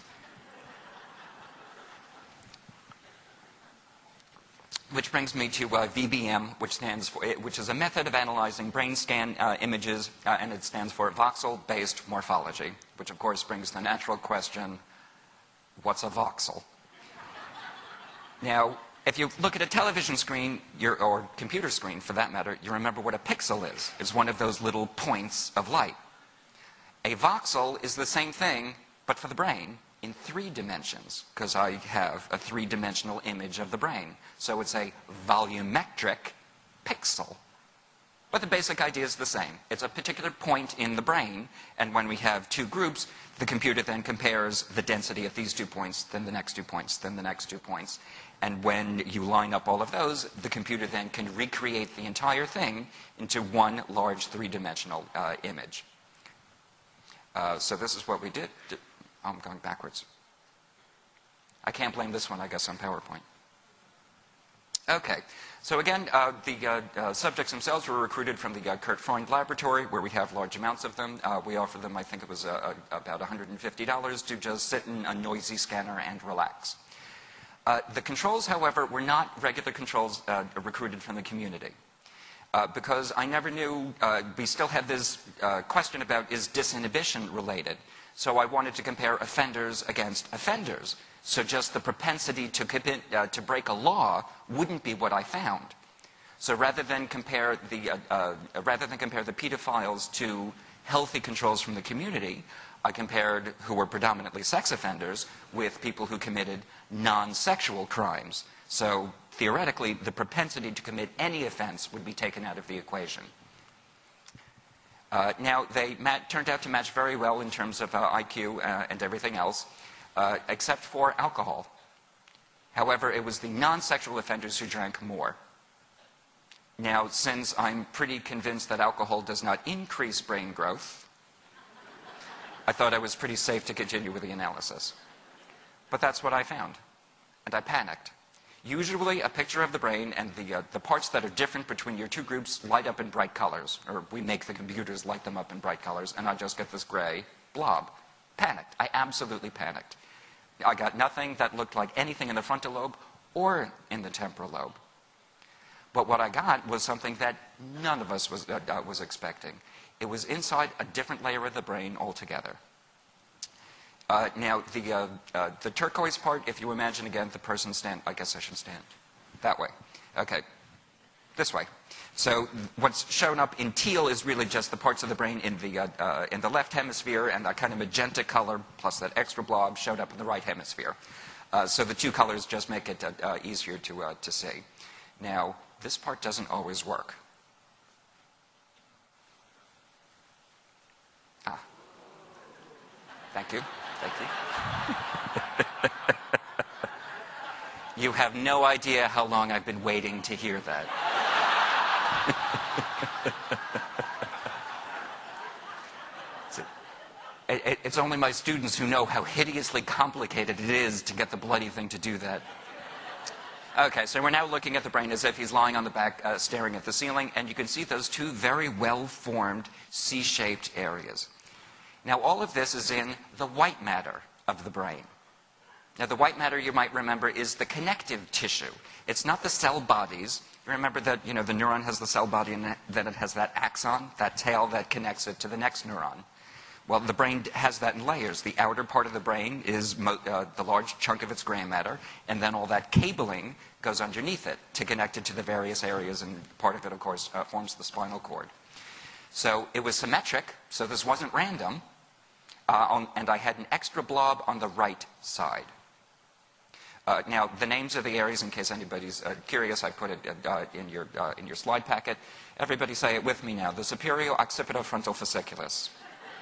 Speaker 6: Which brings me to VBM, which is a method of analyzing brain scan images, and it stands for voxel-based morphology, which of course brings the natural question, what's a voxel? Now, if you look at a television screen, or computer screen for that matter, you remember what a pixel is. It's one of those little points of light. A voxel is the same thing, but for the brain, in 3 dimensions, because I have a 3-dimensional image of the brain. So it's a volumetric pixel. But the basic idea is the same. It's a particular point in the brain, and when we have 2 groups, the computer then compares the density at these 2 points, then the next 2 points, then the next 2 points. And when you line up all of those, the computer then can recreate the entire thing into one large 3-dimensional image. So this is what we did. I'm going backwards. I can't blame this one, I guess, on PowerPoint. Okay, so again, the subjects themselves were recruited from the Kurt Freund laboratory, where we have large amounts of them. We offered them, I think it was about $150 to just sit in a noisy scanner and relax. The controls, however, were not regular controls recruited from the community. Because I never knew, we still had this question about, is disinhibition related? So I wanted to compare offenders against offenders. So just the propensity to break a law wouldn't be what I found. So rather than compare the paedophiles to healthy controls from the community, I compared who were predominantly sex offenders with people who committed non-sexual crimes. So theoretically, the propensity to commit any offense would be taken out of the equation. Now, they turned out to match very well in terms of IQ and everything else, except for alcohol. However, it was the non-sexual offenders who drank more. Now, since I'm pretty convinced that alcohol does not increase brain growth, I thought I was pretty safe to continue with the analysis. But that's what I found, and I panicked. Usually, a picture of the brain and the parts that are different between your two groups light up in bright colors, or we make the computers light them up in bright colors, and I just get this gray blob. Panicked. I absolutely panicked. I got nothing that looked like anything in the frontal lobe or in the temporal lobe. But what I got was something that none of us was expecting. It was inside a different layer of the brain altogether. Now, the turquoise part, if you imagine again the person stand, I guess I should stand that way. Okay, this way. So what's shown up in teal is really just the parts of the brain in the left hemisphere, and that kind of magenta color plus that extra blob showed up in the right hemisphere. So the two colors just make it easier to see. Now, this part doesn't always work. Thank you. Thank you. You have no idea how long I've been waiting to hear that. It's only my students who know how hideously complicated it is to get the bloody thing to do that. Okay, so we're now looking at the brain as if he's lying on the back, staring at the ceiling, and you can see those two very well-formed C-shaped areas. Now, all of this is in the white matter of the brain. Now, the white matter, you might remember, is the connective tissue. It's not the cell bodies. You remember that, the neuron has the cell body, and then it has that axon, that tail that connects it to the next neuron. Well, the brain has that in layers. The outer part of the brain is the large chunk of its gray matter, and then all that cabling goes underneath it to connect it to the various areas, and part of it, of course, forms the spinal cord. So it was symmetric, so this wasn't random, and I had an extra blob on the right side. Now, the names of the areas, in case anybody's curious, I put it in your slide packet. Everybody say it with me now. The superior-occipitofrontal fasciculus.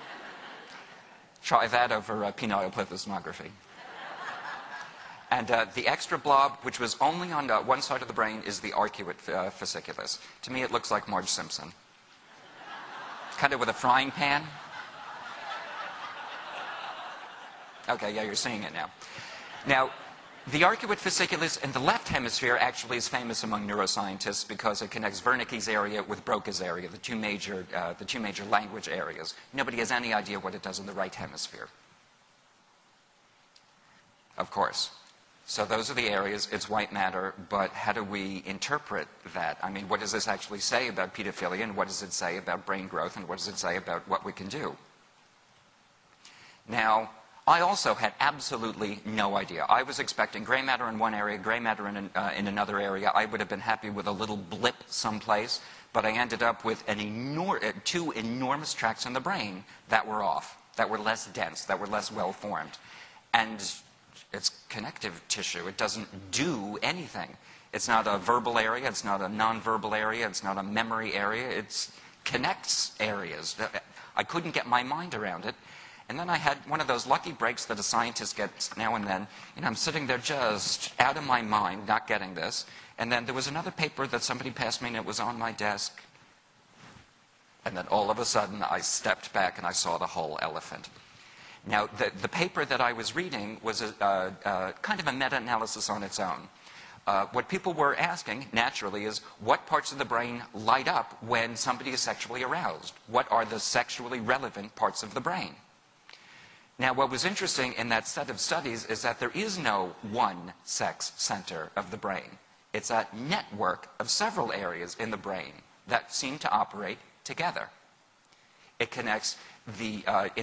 Speaker 6: Try that over penile plethysmography. And the extra blob, which was only on one side of the brain, is the arcuate fasciculus. To me, it looks like Marge Simpson. Kind of with a frying pan. Okay, yeah, you're seeing it now. Now, the arcuate fasciculus in the left hemisphere actually is famous among neuroscientists because it connects Wernicke's area with Broca's area, the two major language areas. Nobody has any idea what it does in the right hemisphere. Of course. So those are the areas, it's white matter, but how do we interpret that? I mean, what does this actually say about pedophilia, and what does it say about brain growth, and what does it say about what we can do? Now, I also had absolutely no idea. I was expecting gray matter in one area, gray matter in another area. I would have been happy with a little blip someplace, but I ended up with two enormous tracts in the brain that were off, that were less dense, that were less well-formed. And it's connective tissue. It doesn't do anything. It's not a verbal area. It's not a non-verbal area. It's not a memory area. It connects areas. I couldn't get my mind around it. And then I had one of those lucky breaks that a scientist gets now and then. I'm sitting there just out of my mind, not getting this. And then there was another paper that somebody passed me, and it was on my desk. And then all of a sudden, I stepped back, and I saw the whole elephant. Now, the paper that I was reading was kind of a meta-analysis on its own. What people were asking, naturally, is what parts of the brain light up when somebody is sexually aroused? What are the sexually relevant parts of the brain? Now, what was interesting in that set of studies is that there is no one sex center of the brain. It's a network of several areas in the brain that seem to operate together. It connects the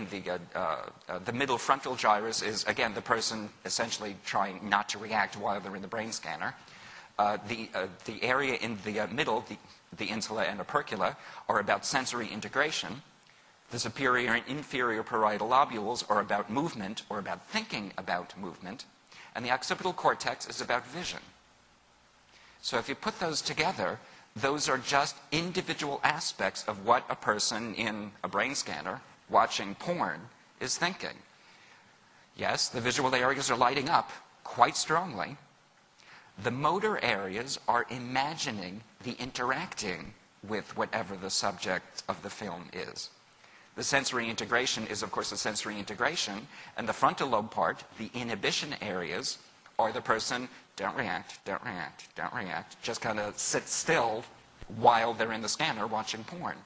Speaker 6: middle frontal gyrus is, again, the person essentially trying not to react while they're in the brain scanner. The area in the middle, the insula and opercula, are about sensory integration. The superior and inferior parietal lobules are about movement or about thinking about movement. And the occipital cortex is about vision. So if you put those together, those are just individual aspects of what a person in a brain scanner watching porn is thinking. Yes, the visual areas are lighting up quite strongly. The motor areas are imagining the interacting with whatever the subject of the film is. The sensory integration is, of course, the sensory integration, and the frontal lobe part, the inhibition areas, are the person, don't react, don't react, don't react, just kind of sit still while they're in the scanner watching porn.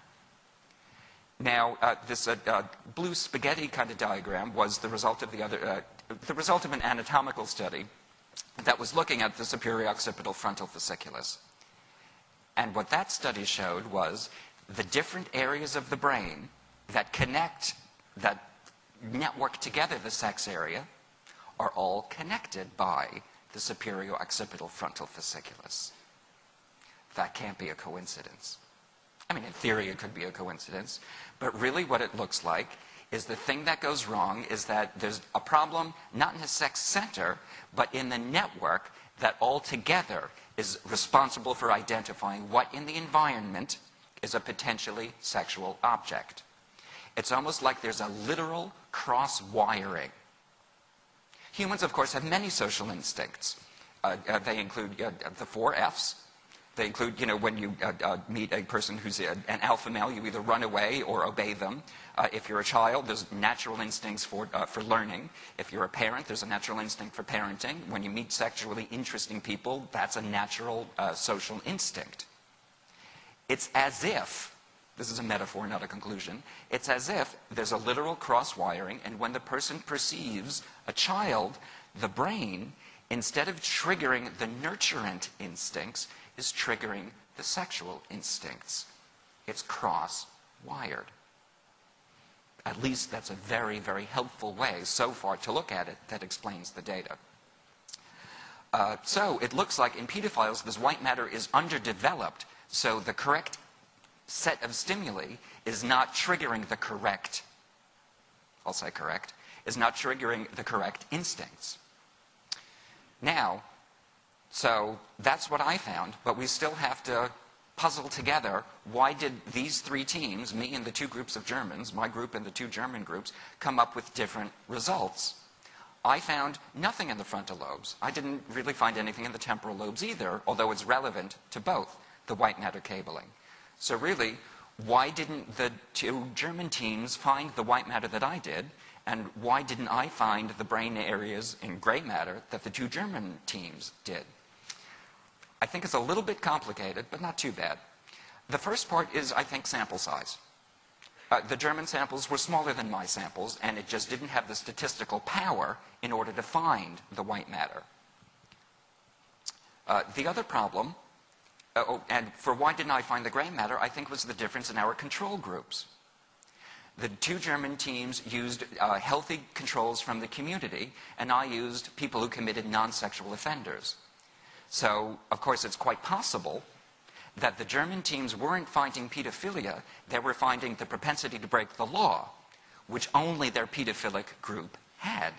Speaker 6: Now, this blue spaghetti kind of diagram was the result of the result of an anatomical study that was looking at the superior occipital frontal fasciculus. And what that study showed was the different areas of the brain that connect, that network together the sex area, are all connected by the superior occipital frontal fasciculus. That can't be a coincidence. I mean, in theory, it could be a coincidence, but really what it looks like is the thing that goes wrong is that there's a problem not in the sex center, but in the network that altogether is responsible for identifying what in the environment is a potentially sexual object. It's almost like there's a literal cross-wiring. Humans, of course, have many social instincts. They include the 4 F's. They include, when you meet a person who's an alpha male, you either run away or obey them. If you're a child, there's natural instincts for learning. If you're a parent, there's a natural instinct for parenting. When you meet sexually interesting people, that's a natural social instinct. It's as if, this is a metaphor, not a conclusion, it's as if there's a literal cross-wiring, and when the person perceives a child, the brain, instead of triggering the nurturant instincts, is triggering the sexual instincts. It's cross-wired. At least that's a very, very helpful way so far to look at it that explains the data. So it looks like in pedophiles this white matter is underdeveloped, so the correct set of stimuli is not triggering the correct, I'll say correct, is not triggering the correct instincts. Now, so that's what I found, but we still have to puzzle together why did these 3 teams, me and the 2 groups of Germans, my group and the 2 German groups, come up with different results. I found nothing in the frontal lobes. I didn't really find anything in the temporal lobes either, although it's relevant to both the white matter cabling. So really, why didn't the 2 German teams find the white matter that I did, and why didn't I find the brain areas in gray matter that the 2 German teams did? I think it's a little bit complicated, but not too bad. The first part is, I think, sample size. The German samples were smaller than my samples, and it just didn't have the statistical power in order to find the white matter. The other problem, and for why didn't I find the gray matter, I think was the difference in our control groups. The 2 German teams used healthy controls from the community, and I used people who committed non-sexual offenders. So, of course, it's quite possible that the German teams weren't finding pedophilia, they were finding the propensity to break the law, which only their pedophilic group had.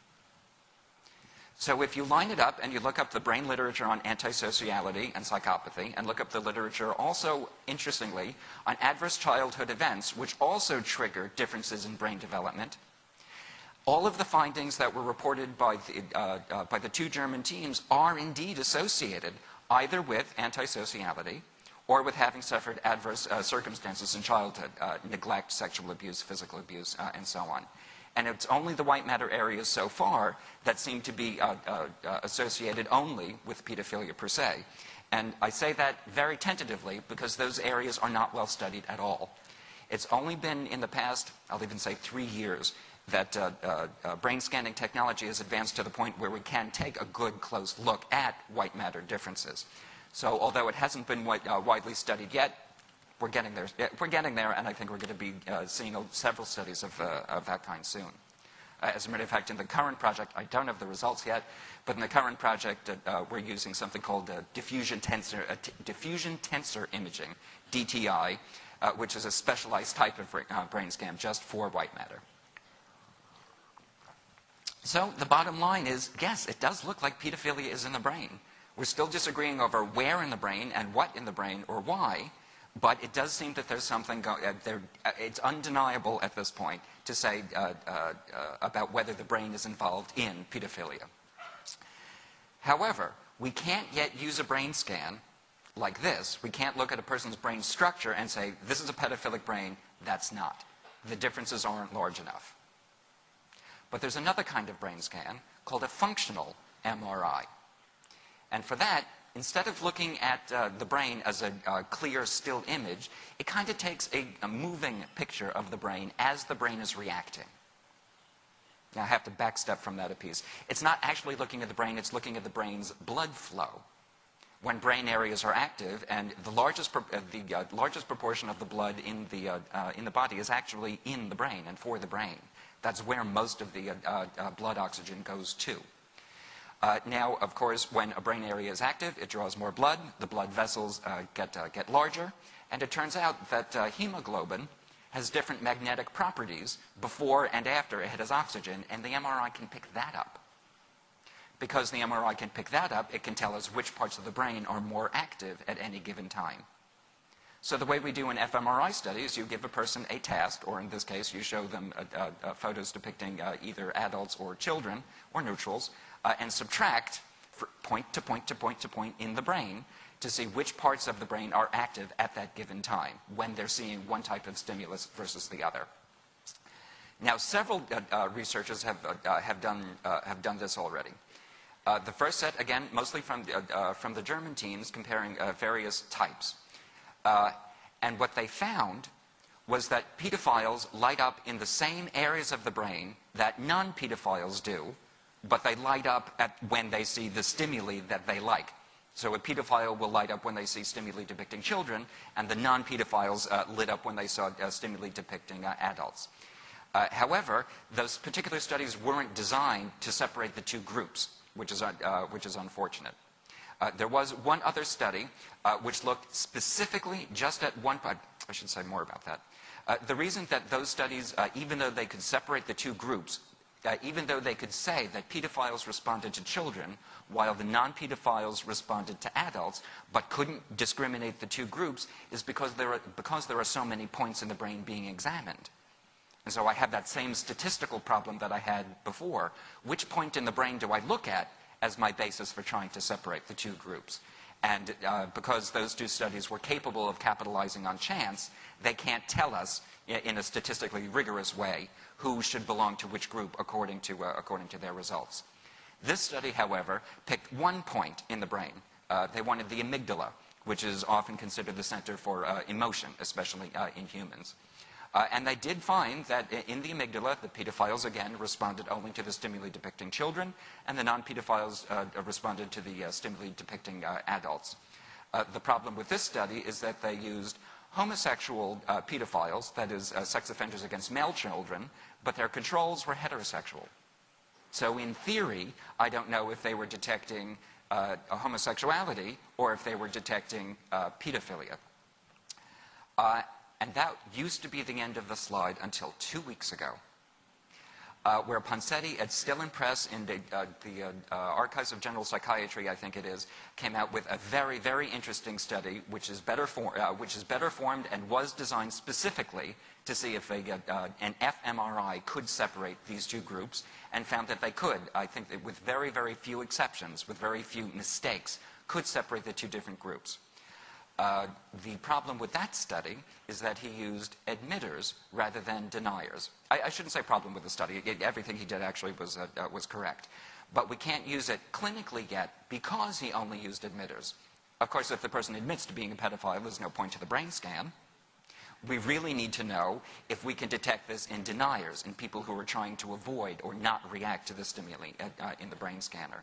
Speaker 6: So if you line it up and you look up the brain literature on antisociality and psychopathy, and look up the literature also, interestingly, on adverse childhood events, which also trigger differences in brain development, all of the findings that were reported by the 2 German teams are indeed associated either with antisociality or with having suffered adverse circumstances in childhood, neglect, sexual abuse, physical abuse, and so on. And it's only the white matter areas so far that seem to be associated only with pedophilia per se. And I say that very tentatively because those areas are not well studied at all. It's only been in the past, I'll even say 3 years, that brain scanning technology has advanced to the point where we can take a good close look at white matter differences. So although it hasn't been widely studied yet, we're getting there. We're getting there, and I think we're going to be seeing several studies of that kind soon. As a matter of fact, in the current project, I don't have the results yet, but in the current project, we're using something called diffusion tensor imaging, DTI, which is a specialized type of brain scan just for white matter. So the bottom line is, yes, it does look like pedophilia is in the brain. We're still disagreeing over where in the brain and what in the brain or why, but it does seem that there's something there. It's undeniable at this point to say about whether the brain is involved in pedophilia. However, we can't yet use a brain scan like this. We can't look at a person's brain structure and say, this is a pedophilic brain, that's not. The differences aren't large enough. But there's another kind of brain scan called a functional MRI. And for that, instead of looking at the brain as a clear, still image, it kind of takes a moving picture of the brain as the brain is reacting. Now, I have to backstep from that a piece. It's not actually looking at the brain, it's looking at the brain's blood flow. When brain areas are active, and the largest proportion of the blood in the body is actually in the brain and for the brain. That's where most of the blood oxygen goes to. Now, of course, when a brain area is active, it draws more blood, the blood vessels get larger, and it turns out that hemoglobin has different magnetic properties before and after it has oxygen, and the MRI can pick that up. Because the MRI can pick that up, it can tell us which parts of the brain are more active at any given time. So the way we do in fMRI studies, you give a person a task, or in this case, you show them photos depicting either adults or children, or neutrals, and subtract point to point to point to point in the brain to see which parts of the brain are active at that given time when they're seeing one type of stimulus versus the other. Now, several researchers have done this already. The first set, again, mostly from the German teams, comparing various types. And what they found was that pedophiles light up in the same areas of the brain that non-pedophiles do, but they light up when they see the stimuli that they like. So a pedophile will light up when they see stimuli depicting children, and the non-pedophiles lit up when they saw stimuli depicting adults. However, those particular studies weren't designed to separate the two groups, which is unfortunate. There was one other study which looked specifically just at one part. I should say more about that. The reason that those studies, even though they could separate the two groups, even though they could say that pedophiles responded to children while the non-pedophiles responded to adults, but couldn't discriminate the two groups, is because there are so many points in the brain being examined. And so I have that same statistical problem that I had before. Which point in the brain do I look at as my basis for trying to separate the two groups? And because those two studies were capable of capitalizing on chance, they can't tell us in a statistically rigorous way who should belong to which group according to their results. This study, however, picked one point in the brain. They wanted the amygdala, which is often considered the center for emotion, especially in humans. And they did find that in the amygdala, the pedophiles, again, responded only to the stimuli depicting children, and the non-pedophiles responded to the stimuli depicting adults. The problem with this study is that they used homosexual pedophiles, that is, sex offenders against male children, but their controls were heterosexual. So in theory, I don't know if they were detecting homosexuality or if they were detecting pedophilia. And that used to be the end of the slide until 2 weeks ago, where Ponsetti at Still and Press in the Archives of General Psychiatry, I think it is, came out with a very, very interesting study, which is better formed and was designed specifically to see if an fMRI could separate these two groups, and found that they could. I think that with very, very few exceptions, with very few mistakes, could separate the two different groups. The problem with that study is that he used admitters rather than deniers. I shouldn't say problem with the study. Everything he did actually was correct. But we can't use it clinically yet because he only used admitters. Of course, if the person admits to being a pedophile, there's no point to the brain scan. We really need to know if we can detect this in deniers, in people who are trying to avoid or not react to the stimuli in the brain scanner.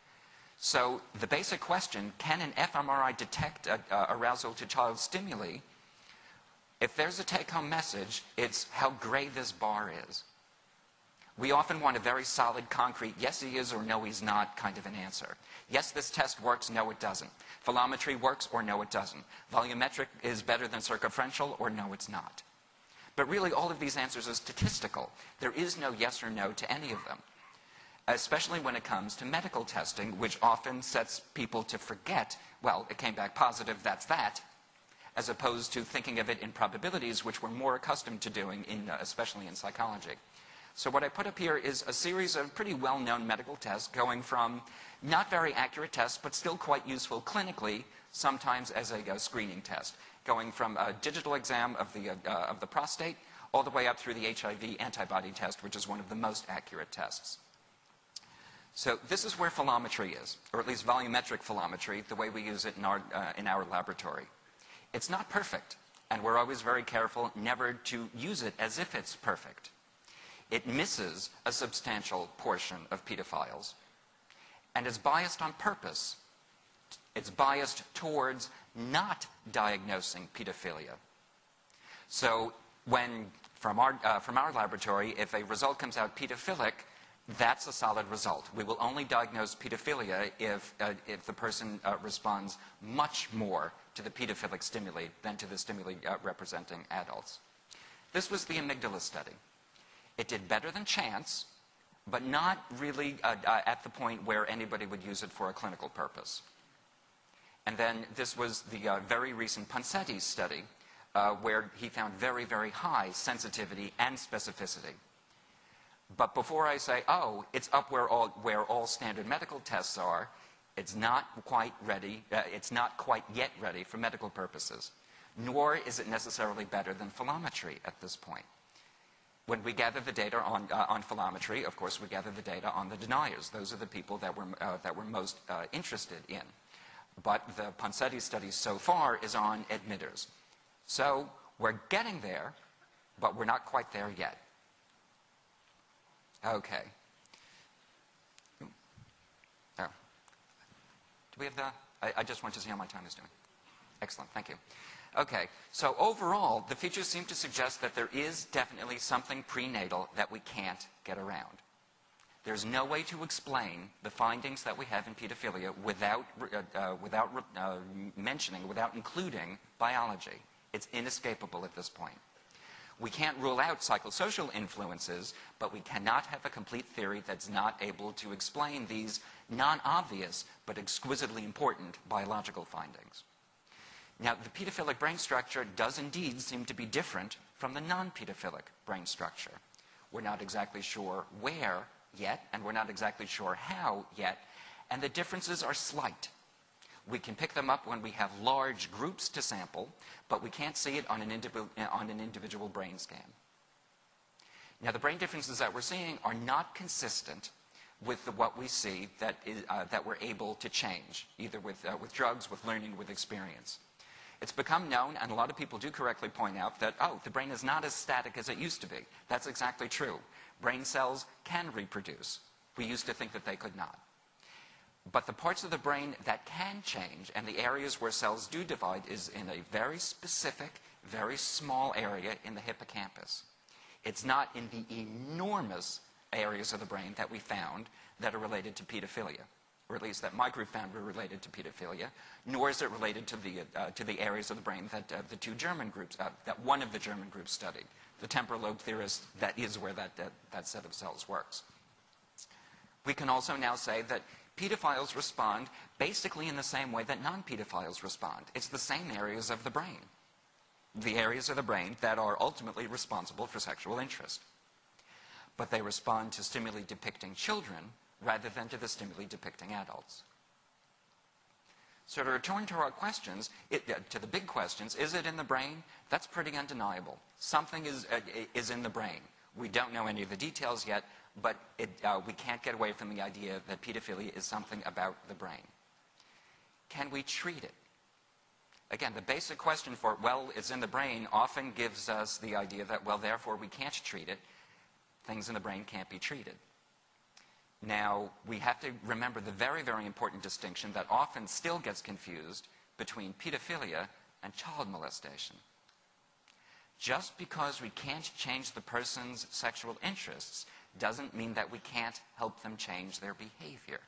Speaker 6: So the basic question, can an fMRI detect arousal to child stimuli? If there's a take-home message, it's how gray this bar is. We often want a very solid, concrete, yes he is or no he's not kind of an answer. Yes, this test works, no it doesn't. Philometry works or no it doesn't. Volumetric is better than circumferential or no it's not. But really all of these answers are statistical. There is no yes or no to any of them. Especially when it comes to medical testing, which often sets people to forget, well, it came back positive, that's that, as opposed to thinking of it in probabilities, which we're more accustomed to doing, especially in psychology. So what I put up here is a series of pretty well-known medical tests going from not very accurate tests, but still quite useful clinically, sometimes as a screening test, going from a digital exam of the prostate all the way up through the HIV antibody test, which is one of the most accurate tests. So this is where philometry is, or at least volumetric philometry, the way we use it in our laboratory. It's not perfect, and we're always very careful never to use it as if it's perfect. It misses a substantial portion of pedophiles, and it's biased on purpose. It's biased towards not diagnosing pedophilia. So when, from our laboratory, if a result comes out pedophilic, that's a solid result. We will only diagnose pedophilia if the person responds much more to the pedophilic stimuli than to the stimuli representing adults. This was the amygdala study. It did better than chance, but not really at the point where anybody would use it for a clinical purpose. And then this was the very recent Ponseti study, where he found very, very high sensitivity and specificity. But before I say, oh, it's up where all standard medical tests are, it's not quite ready, it's not quite yet ready for medical purposes. Nor is it necessarily better than philometry at this point. When we gather the data on philometry, of course, we gather the data on the deniers. Those are the people that we're most interested in. But the Ponseti study so far is on admitters. So we're getting there, but we're not quite there yet. Okay. Oh. Do we have the... I just want to see how my time is doing. Excellent, thank you. Okay, so overall, the features seem to suggest that there is definitely something prenatal that we can't get around. There's no way to explain the findings that we have in pedophilia without mentioning, without including biology. It's inescapable at this point. We can't rule out psychosocial influences, but we cannot have a complete theory that's not able to explain these non-obvious but exquisitely important biological findings. Now, the pedophilic brain structure does indeed seem to be different from the non-pedophilic brain structure. We're not exactly sure where yet, and we're not exactly sure how yet, and the differences are slight. We can pick them up when we have large groups to sample, but we can't see it on an individual brain scan. Now, the brain differences that we're seeing are not consistent with what we see that we're able to change, either with drugs, with learning, with experience. It's become known, and a lot of people do correctly point out that, oh, the brain is not as static as it used to be. That's exactly true. Brain cells can reproduce. We used to think that they could not. But the parts of the brain that can change, and the areas where cells do divide, is in a very specific, very small area in the hippocampus. It's not in the enormous areas of the brain that we found that are related to pedophilia, or at least that my group found were related to pedophilia, nor is it related to the areas of the brain that the two German groups, that one of the German groups studied. The temporal lobe theorists, that is where that set of cells works. We can also now say that pedophiles respond basically in the same way that non-pedophiles respond. It's the same areas of the brain. The areas of the brain that are ultimately responsible for sexual interest. But they respond to stimuli depicting children rather than to the stimuli depicting adults. So to return to our questions, to the big questions, is it in the brain? That's pretty undeniable. Something is in the brain. We don't know any of the details yet, but we can't get away from the idea that pedophilia is something about the brain. Can we treat it? Again, the basic question for, well, it's in the brain, often gives us the idea that, well, therefore we can't treat it. Things in the brain can't be treated. Now, we have to remember the very, very important distinction that often still gets confused between pedophilia and child molestation. Just because we can't change the person's sexual interests doesn't mean that we can't help them change their behavior.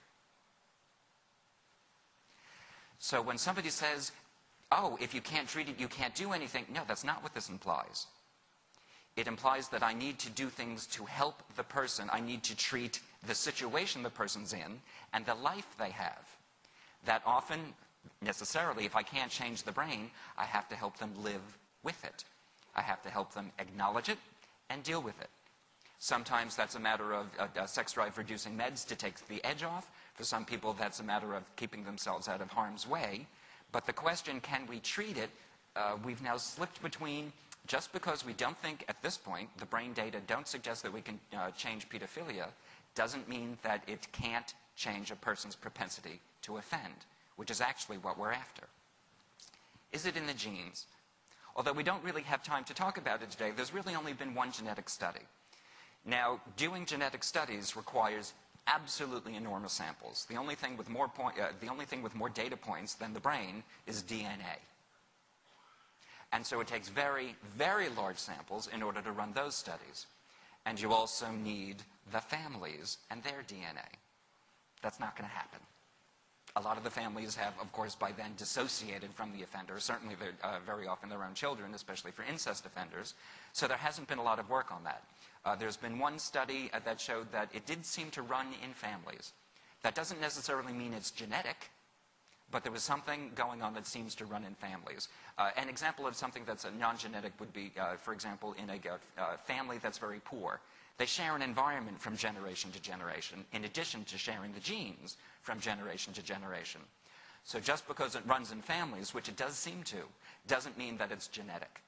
Speaker 6: So when somebody says, oh, if you can't treat it, you can't do anything, no, that's not what this implies. It implies that I need to do things to help the person. I need to treat the situation the person's in and the life they have. That often, necessarily, if I can't change the brain, I have to help them live with it. I have to help them acknowledge it and deal with it. Sometimes that's a matter of sex drive reducing meds to take the edge off. For some people, that's a matter of keeping themselves out of harm's way. But the question, can we treat it, we've now slipped between, just because we don't think at this point, the brain data don't suggest that we can change pedophilia, doesn't mean that it can't change a person's propensity to offend, which is actually what we're after. Is it in the genes? Although we don't really have time to talk about it today, there's really only been one genetic study. Now, doing genetic studies requires absolutely enormous samples. The only thing with more data points than the brain is DNA. And so it takes very, very large samples in order to run those studies. And you also need the families and their DNA. That's not going to happen. A lot of the families have, of course, by then dissociated from the offender. Certainly, very often their own children, especially for incest offenders. So there hasn't been a lot of work on that. There's been one study that showed that it did seem to run in families. That doesn't necessarily mean it's genetic, but there was something going on that seems to run in families. An example of something that's non-genetic would be, for example, in a family that's very poor. They share an environment from generation to generation, in addition to sharing the genes from generation to generation. So just because it runs in families, which it does seem to, doesn't mean that it's genetic.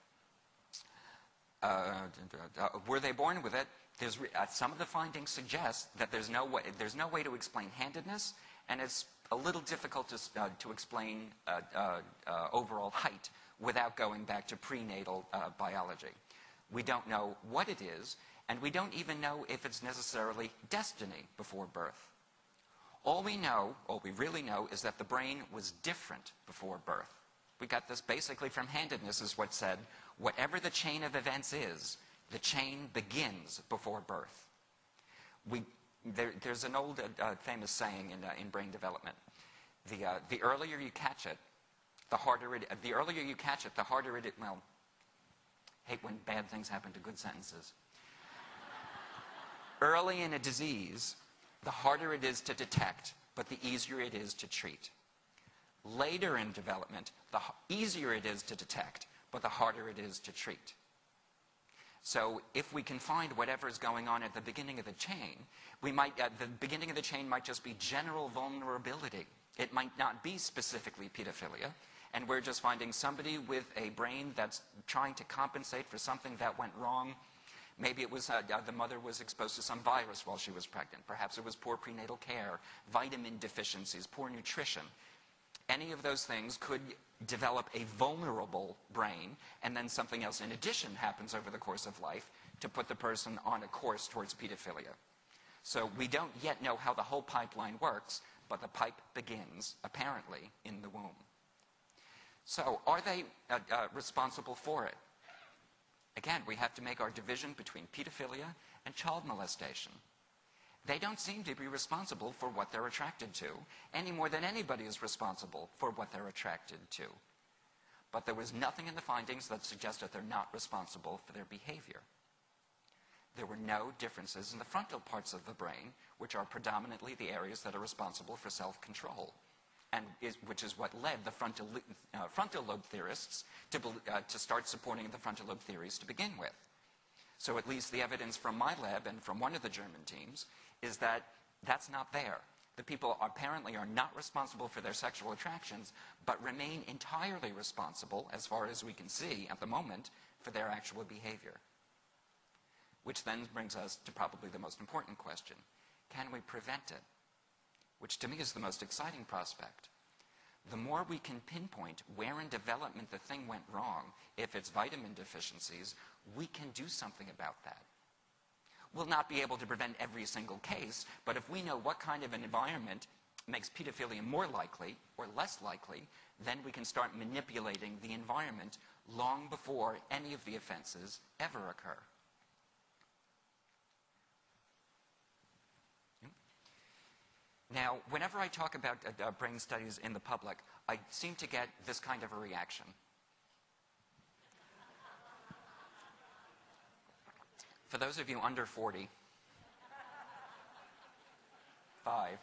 Speaker 6: Were they born with it? Some of the findings suggest that there's no way to explain handedness, and it's a little difficult to explain overall height without going back to prenatal biology. We don't know what it is, and we don't even know if it's necessarily destiny before birth. All we really know, is that the brain was different before birth. We got this basically from handedness, is what said, whatever the chain of events is, the chain begins before birth. There's an old famous saying in brain development. The earlier you catch it, the harder it. The earlier you catch it, the harder it. Well, hate when bad things happen to good sentences. Early in a disease, the harder it is to detect, but the easier it is to treat. Later in development, the easier it is to detect, but the harder it is to treat. So if we can find whatever is going on at the beginning of the chain, the beginning of the chain might just be general vulnerability. It might not be specifically pedophilia, and we're just finding somebody with a brain that's trying to compensate for something that went wrong. Maybe it was the mother was exposed to some virus while she was pregnant. Perhaps it was poor prenatal care, vitamin deficiencies, poor nutrition. Any of those things could develop a vulnerable brain, and then something else in addition happens over the course of life to put the person on a course towards pedophilia. So we don't yet know how the whole pipeline works, but the pipe begins, apparently, in the womb. So are they responsible for it? Again, we have to make our division between pedophilia and child molestation. They don't seem to be responsible for what they're attracted to, any more than anybody is responsible for what they're attracted to. But there was nothing in the findings that suggested they're not responsible for their behavior. There were no differences in the frontal parts of the brain, which are predominantly the areas that are responsible for self-control, and which is what led the frontal lobe theorists to start supporting the frontal lobe theories to begin with. So at least the evidence from my lab and from one of the German teams is that that's not there. The people apparently are not responsible for their sexual attractions, but remain entirely responsible, as far as we can see at the moment, for their actual behavior. Which then brings us to probably the most important question. Can we prevent it? Which to me is the most exciting prospect. The more we can pinpoint where in development the thing went wrong, if it's vitamin deficiencies, we can do something about that. We'll not be able to prevent every single case, but if we know what kind of an environment makes pedophilia more likely or less likely, then we can start manipulating the environment long before any of the offenses ever occur. Now, whenever I talk about brain studies in the public, I seem to get this kind of a reaction. For those of you under 40, 5,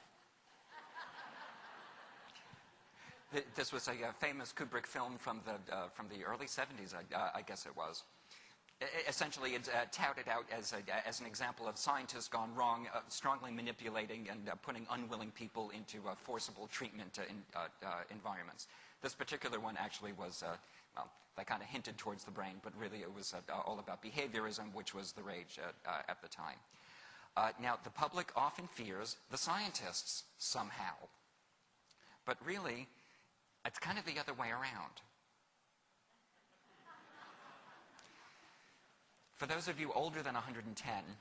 Speaker 6: this was a famous Kubrick film from the early 70s, I guess it was. Essentially, it's touted out as an example of scientists gone wrong, strongly manipulating and putting unwilling people into forcible treatment environments. This particular one actually was, well, they kind of hinted towards the brain, but really it was all about behaviorism, which was the rage at the time. Now, the public often fears the scientists somehow. But really, it's kind of the other way around. For those of you older than 110,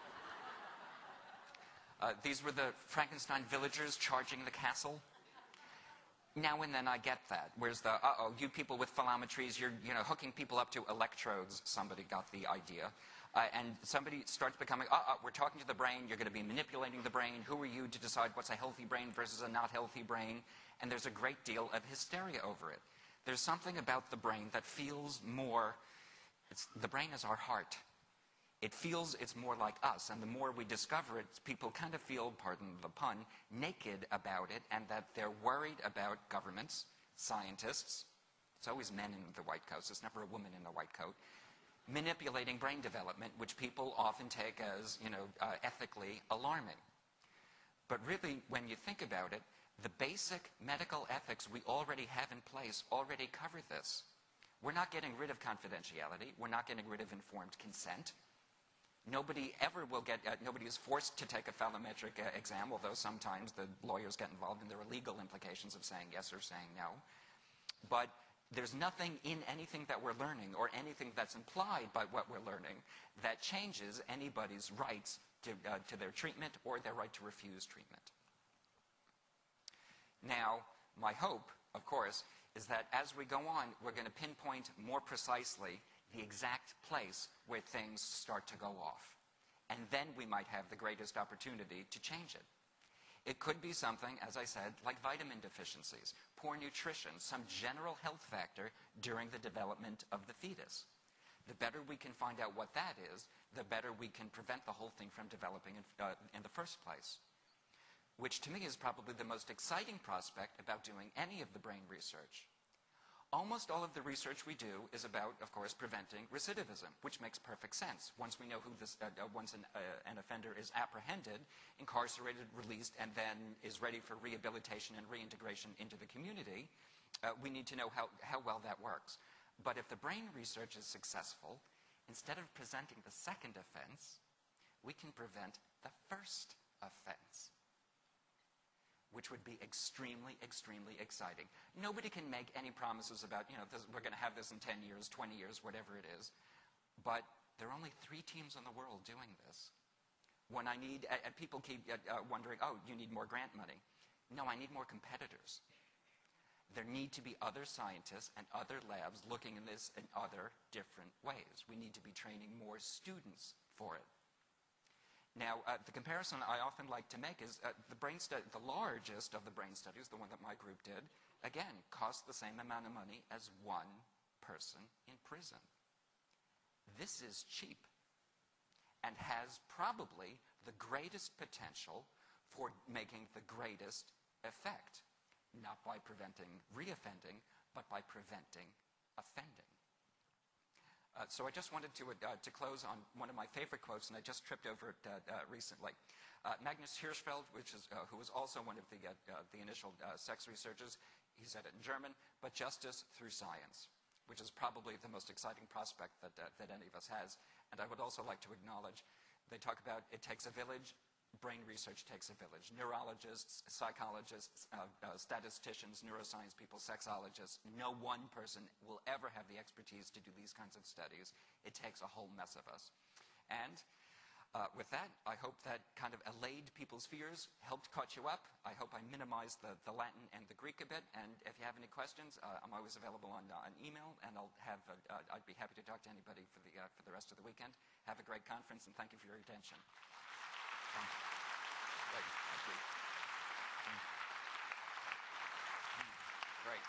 Speaker 6: these were the Frankenstein villagers charging the castle. Now and then I get that. Where's the, you people with philometries, you're hooking people up to electrodes. Somebody got the idea. And somebody starts becoming, we're talking to the brain, you're going to be manipulating the brain. Who are you to decide what's a healthy brain versus a not healthy brain? And there's a great deal of hysteria over it. There's something about the brain that feels more, the brain is our heart. It feels it's more like us, and the more we discover it, people kind of feel, pardon the pun, naked about it, and that they're worried about governments, scientists, it's always men in the white coats, it's never a woman in a white coat, manipulating brain development, which people often take as, ethically alarming. But really, when you think about it, the basic medical ethics we already have in place already cover this. We're not getting rid of confidentiality. We're not getting rid of informed consent. Nobody ever will get, nobody is forced to take a phallometric exam, although sometimes the lawyers get involved and there are legal implications of saying yes or saying no. But there's nothing in anything that we're learning or anything that's implied by what we're learning that changes anybody's rights to their treatment or their right to refuse treatment. Now, my hope, of course, is that as we go on, we're going to pinpoint more precisely the exact place where things start to go off. And then we might have the greatest opportunity to change it. It could be something, as I said, like vitamin deficiencies, poor nutrition, some general health factor during the development of the fetus. The better we can find out what that is, the better we can prevent the whole thing from developing in the first place. Which to me is probably the most exciting prospect about doing any of the brain research. Almost all of the research we do is about, of course, preventing recidivism, which makes perfect sense. Once we know who this, once an offender is apprehended, incarcerated, released, and then is ready for rehabilitation and reintegration into the community, we need to know how well that works. But if the brain research is successful, instead of preventing the second offense, we can prevent the first offense, which would be extremely, extremely exciting. Nobody can make any promises about, we're going to have this in 10 years, 20 years, whatever it is. But there are only 3 teams in the world doing this. When I need, and people keep wondering, you need more grant money. No, I need more competitors. There need to be other scientists and other labs looking at this in other different ways. We need to be training more students for it. Now, the comparison I often like to make is the largest of the brain studies, the one that my group did, again, cost the same amount of money as one person in prison. This is cheap and has probably the greatest potential for making the greatest effect, not by preventing reoffending, but by preventing offending. So I just wanted to close on one of my favorite quotes, and I just tripped over it recently. Magnus Hirschfeld, who was also one of the initial sex researchers, he said it in German, but justice through science, which is probably the most exciting prospect that any of us has. And I would also like to acknowledge, they talk about it takes a village. Brain research takes a village. Neurologists, psychologists, statisticians, neuroscience people, sexologists. No one person will ever have the expertise to do these kinds of studies. It takes a whole mess of us. And with that, I hope that kind of allayed people's fears, helped catch you up. I hope I minimized the Latin and the Greek a bit. And if you have any questions, I'm always available on email, and I'd be happy to talk to anybody for the rest of the weekend. Have a great conference, and thank you for your attention. Great. Thank you. Great.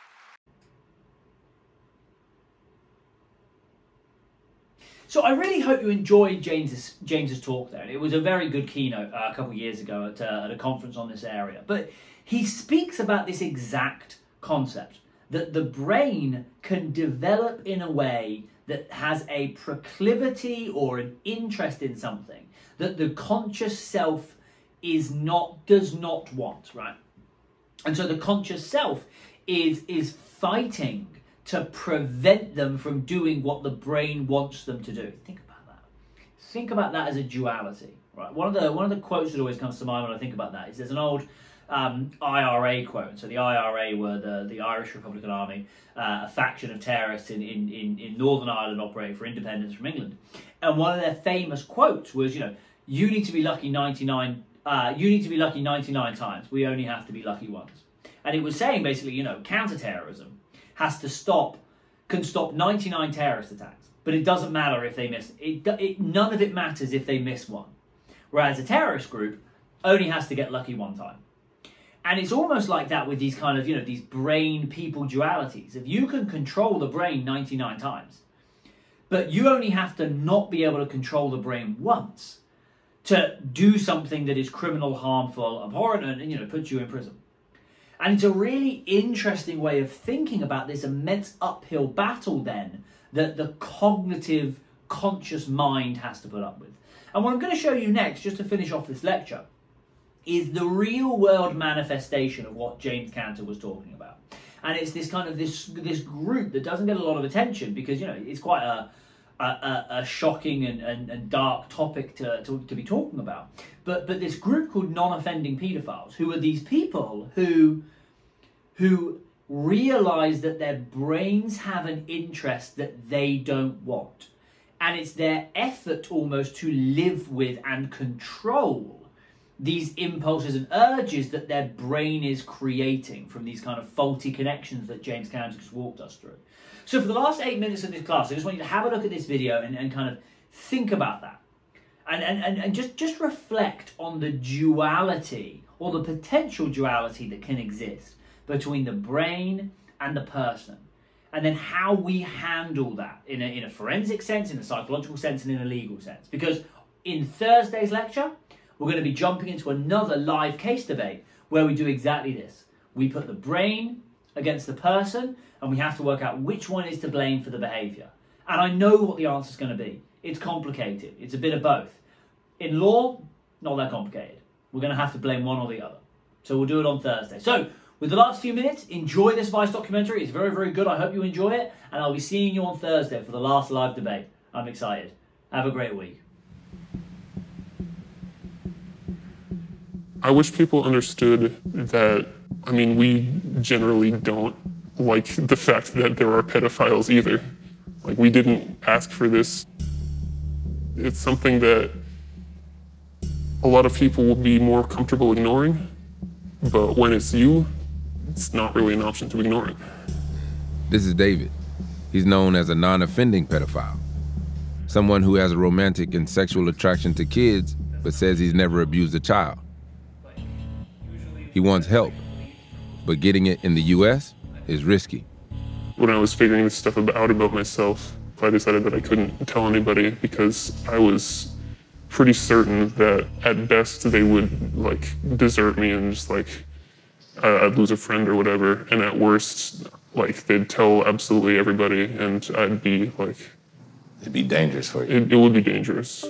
Speaker 1: So I really hope you enjoyed James's talk there. It was a very good keynote a couple of years ago at a conference on this area. But he speaks about this exact concept, that the brain can develop in a way that has a proclivity or an interest in something that the conscious self does not want, right? And so the conscious self is fighting to prevent them from doing what the brain wants them to do. Think about that. Think about that as a duality, right? One of the quotes that always comes to mind when I think about that is there's an old IRA quote. So the IRA were the Irish Republican Army, a faction of terrorists in Northern Ireland operating for independence from England. And one of their famous quotes was, you need to be lucky 99. You need to be lucky 99 times. We only have to be lucky once. And it was saying basically, counterterrorism can stop 99 terrorist attacks, but it doesn't matter if they miss. None of it matters if they miss one. Whereas a terrorist group only has to get lucky one time. And it's almost like that with these kind of, these brain-people dualities. If you can control the brain 99 times, but you only have to not be able to control the brain once to do something that is criminal, harmful, abhorrent, and, puts you in prison. And it's a really interesting way of thinking about this immense uphill battle then that the cognitive, conscious mind has to put up with. And what I'm going to show you next, just to finish off this lecture, is the real world manifestation of what James Cantor was talking about. And it's this kind of this group that doesn't get a lot of attention because, it's quite a shocking and dark topic to be talking about. But this group called non-offending paedophiles, who are these people who realize that their brains have an interest that they don't want. And it's their effort almost to live with and control these impulses and urges that their brain is creating from these kind of faulty connections that James Cantor just walked us through. So for the last 8 minutes of this class, I just want you to have a look at this video and kind of think about that. And just reflect on the duality or the potential duality that can exist between the brain and the person. And then how we handle that in a forensic sense, in a psychological sense, and in a legal sense. Because in Thursday's lecture, we're going to be jumping into another live case debate where we do exactly this. We put the brain against the person, and we have to work out which one is to blame for the behaviour. And I know what the answer is going to be. It's complicated. It's a bit of both. In law, not that complicated. We're going to have to blame one or the other. So we'll do it on Thursday. So, with the last few minutes, enjoy this Vice documentary. It's very, very good. I hope you enjoy it. And I'll be seeing you on Thursday for the last live debate. I'm excited. Have a great week.
Speaker 7: I wish people understood that, we generally don't like the fact that there are pedophiles either. We didn't ask for this. It's something that a lot of people will be more comfortable ignoring, but when it's you, it's not really an option to ignore it.
Speaker 8: This is David. He's known as a non-offending pedophile. Someone who has a romantic and sexual attraction to kids, but says he's never abused a child. He wants help, but getting it in the US is risky.
Speaker 7: When I was figuring this stuff out about myself, I decided that I couldn't tell anybody because I was pretty certain that at best they would desert me and just I'd lose a friend or whatever, and at worst they'd tell absolutely everybody and I'd be
Speaker 9: It'd be dangerous for you.
Speaker 7: It would be dangerous.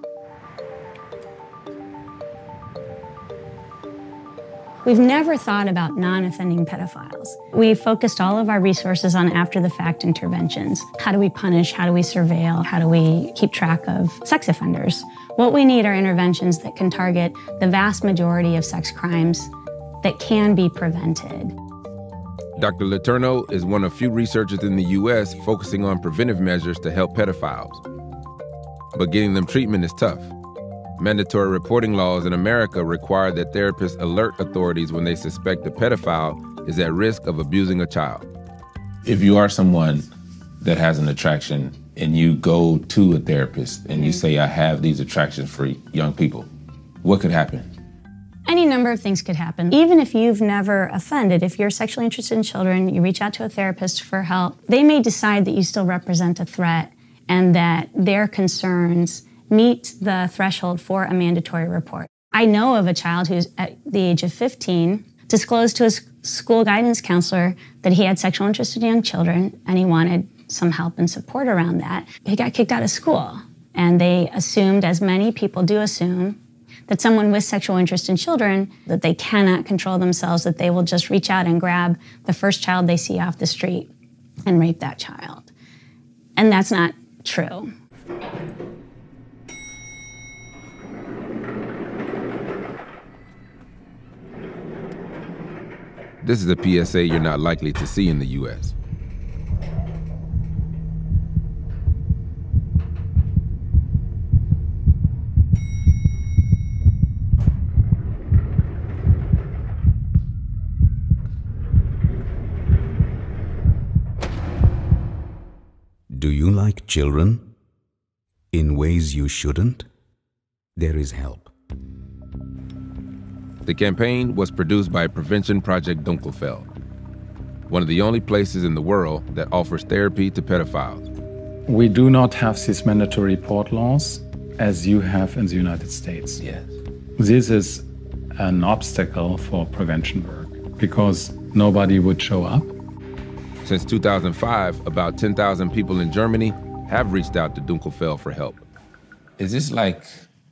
Speaker 10: We've never thought about non-offending pedophiles. We focused all of our resources on after-the-fact interventions. How do we punish? How do we surveil? How do we keep track of sex offenders? What we need are interventions that can target the vast majority of sex crimes that can be prevented.
Speaker 8: Dr. Letourneau is one of few researchers in the U.S. focusing on preventive measures to help pedophiles. But getting them treatment is tough. Mandatory reporting laws in America require that therapists alert authorities when they suspect a pedophile is at risk of abusing a child.
Speaker 9: If you are someone that has an attraction and you go to a therapist and you say, I have these attractions for young people, what could happen?
Speaker 10: Any number of things could happen. Even if you've never offended, if you're sexually interested in children, you reach out to a therapist for help, they may decide that you still represent a threat and that their concerns meet the threshold for a mandatory report. I know of a child who's at the age of 15 disclosed to his school guidance counselor that he had sexual interest in young children and he wanted some help and support around that. He got kicked out of school, and they assumed, as many people do assume, that someone with sexual interest in children, that they cannot control themselves, that they will just reach out and grab the first child they see off the street and rape that child. And that's not true.
Speaker 8: This is a PSA you're not likely to see in the U.S.
Speaker 11: Do you like children in ways you shouldn't? There is help.
Speaker 8: The campaign was produced by Prevention Project Dunkelfeld, one of the only places in the world that offers therapy to pedophiles.
Speaker 12: We do not have these mandatory report laws as you have in the United States.
Speaker 9: Yes.
Speaker 12: This is an obstacle for prevention work because nobody would show up.
Speaker 8: Since 2005, about 10,000 people in Germany have reached out to Dunkelfeld for help.
Speaker 9: Is this like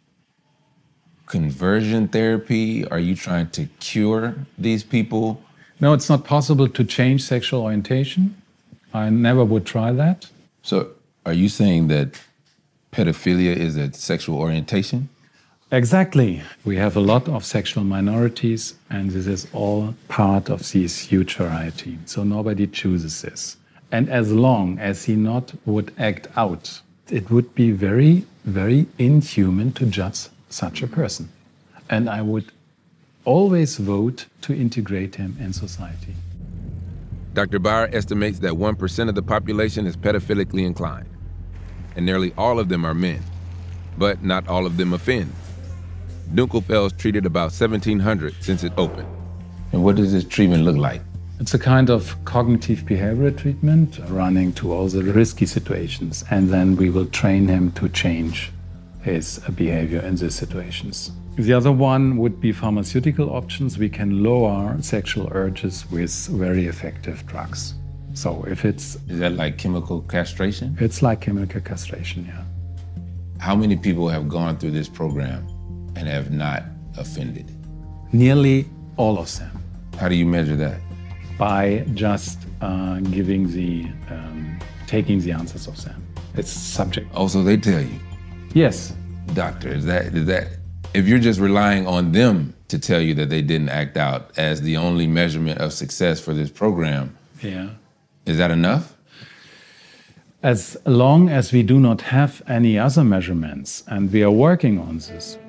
Speaker 9: conversion therapy? Are you trying to cure these people?
Speaker 12: No, it's not possible to change sexual orientation. I never would try that.
Speaker 9: So are you saying that pedophilia is a sexual orientation?
Speaker 12: Exactly. We have a lot of sexual minorities, and this is all part of this huge variety. So nobody chooses this. And as long as he not would act out, it would be very, very inhuman to judge such a person. And I would always vote to integrate him in society.
Speaker 8: Dr. Bauer estimates that 1% of the population is pedophilically inclined, and nearly all of them are men, but not all of them offend. Dunkelfeld's treated about 1,700 since it opened.
Speaker 9: And what does this treatment look like?
Speaker 12: It's a kind of cognitive behavioral treatment running to all the risky situations, and then we will train him to change his behavior in these situations. The other one would be pharmaceutical options. We can lower sexual urges with very effective drugs. So if it's...
Speaker 9: Is that like chemical castration?
Speaker 12: It's like chemical castration, yeah.
Speaker 9: How many people have gone through this program and have not offended?
Speaker 12: Nearly all of them.
Speaker 9: How do you measure that?
Speaker 12: By just giving the, taking the answers of them. It's subject.
Speaker 9: Oh, so they tell you?
Speaker 12: Yes.
Speaker 9: Doctor, is that, if you're just relying on them to tell you that they didn't act out as the only measurement of success for this program,
Speaker 12: yeah,
Speaker 9: is that enough?
Speaker 12: As long as we do not have any other measurements, and we are working on this.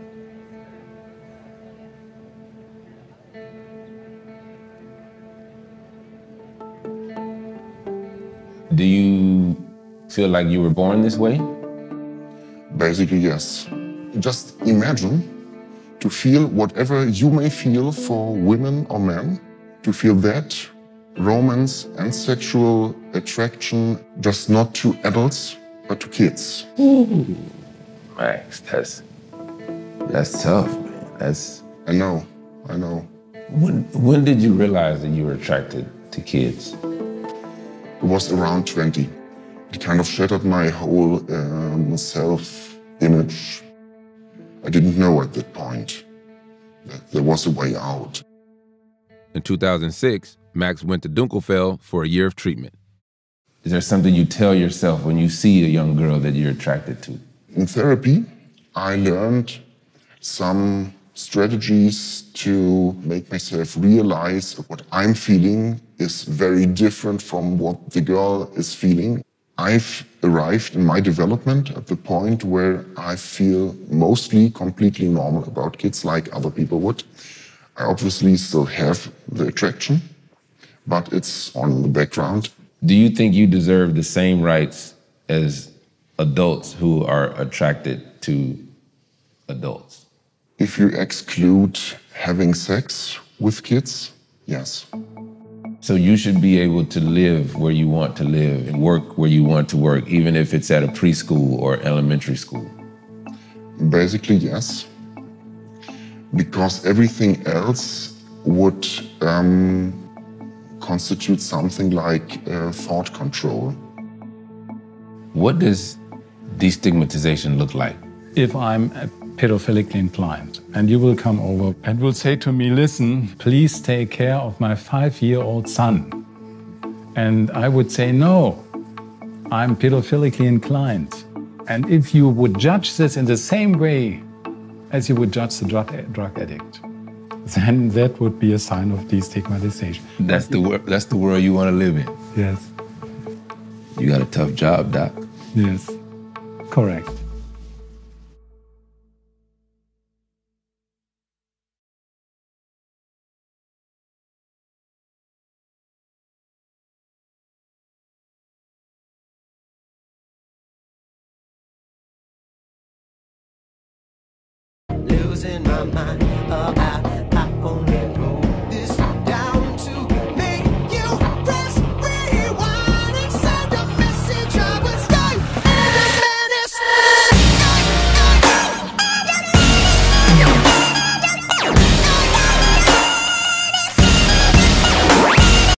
Speaker 9: Do you feel like you were born this way?
Speaker 13: Basically, yes. Just imagine to feel whatever you may feel for women or men, to feel that romance and sexual attraction, just not to adults, but to kids.
Speaker 9: Ooh, Max, that's tough, man.
Speaker 13: I know.
Speaker 9: When did you realize that you were attracted to kids?
Speaker 13: It was around 20. It kind of shattered my whole self-image. I didn't know at that point that there was a way out.
Speaker 8: In 2006, Max went to Dunkelfeld for a year of treatment.
Speaker 9: Is there something you tell yourself when you see a young girl that you're attracted to?
Speaker 13: In therapy, I learned some strategies to make myself realize what I'm feeling is very different from what the girl is feeling. I've arrived in my development at the point where I feel mostly completely normal about kids like other people would. I obviously still have the attraction, but it's on the background.
Speaker 9: Do you think you deserve the same rights as adults who are attracted to adults?
Speaker 13: If you exclude having sex with kids, yes.
Speaker 9: So you should be able to live where you want to live and work where you want to work, even if it's at a preschool or elementary school?
Speaker 13: Basically, yes. Because everything else would constitute something like thought control.
Speaker 9: What does destigmatization look like?
Speaker 12: If I'm pedophilically inclined and you will come over and will say to me, listen, please take care of my 5-year-old son. And I would say, no, I'm pedophilically inclined. And if you would judge this in the same way as you would judge the drug addict, then that would be a sign of destigmatization.
Speaker 9: That's the world you want to live in?
Speaker 12: Yes.
Speaker 9: You got a tough job, Doc.
Speaker 12: Yes, correct.
Speaker 2: Losing my mind.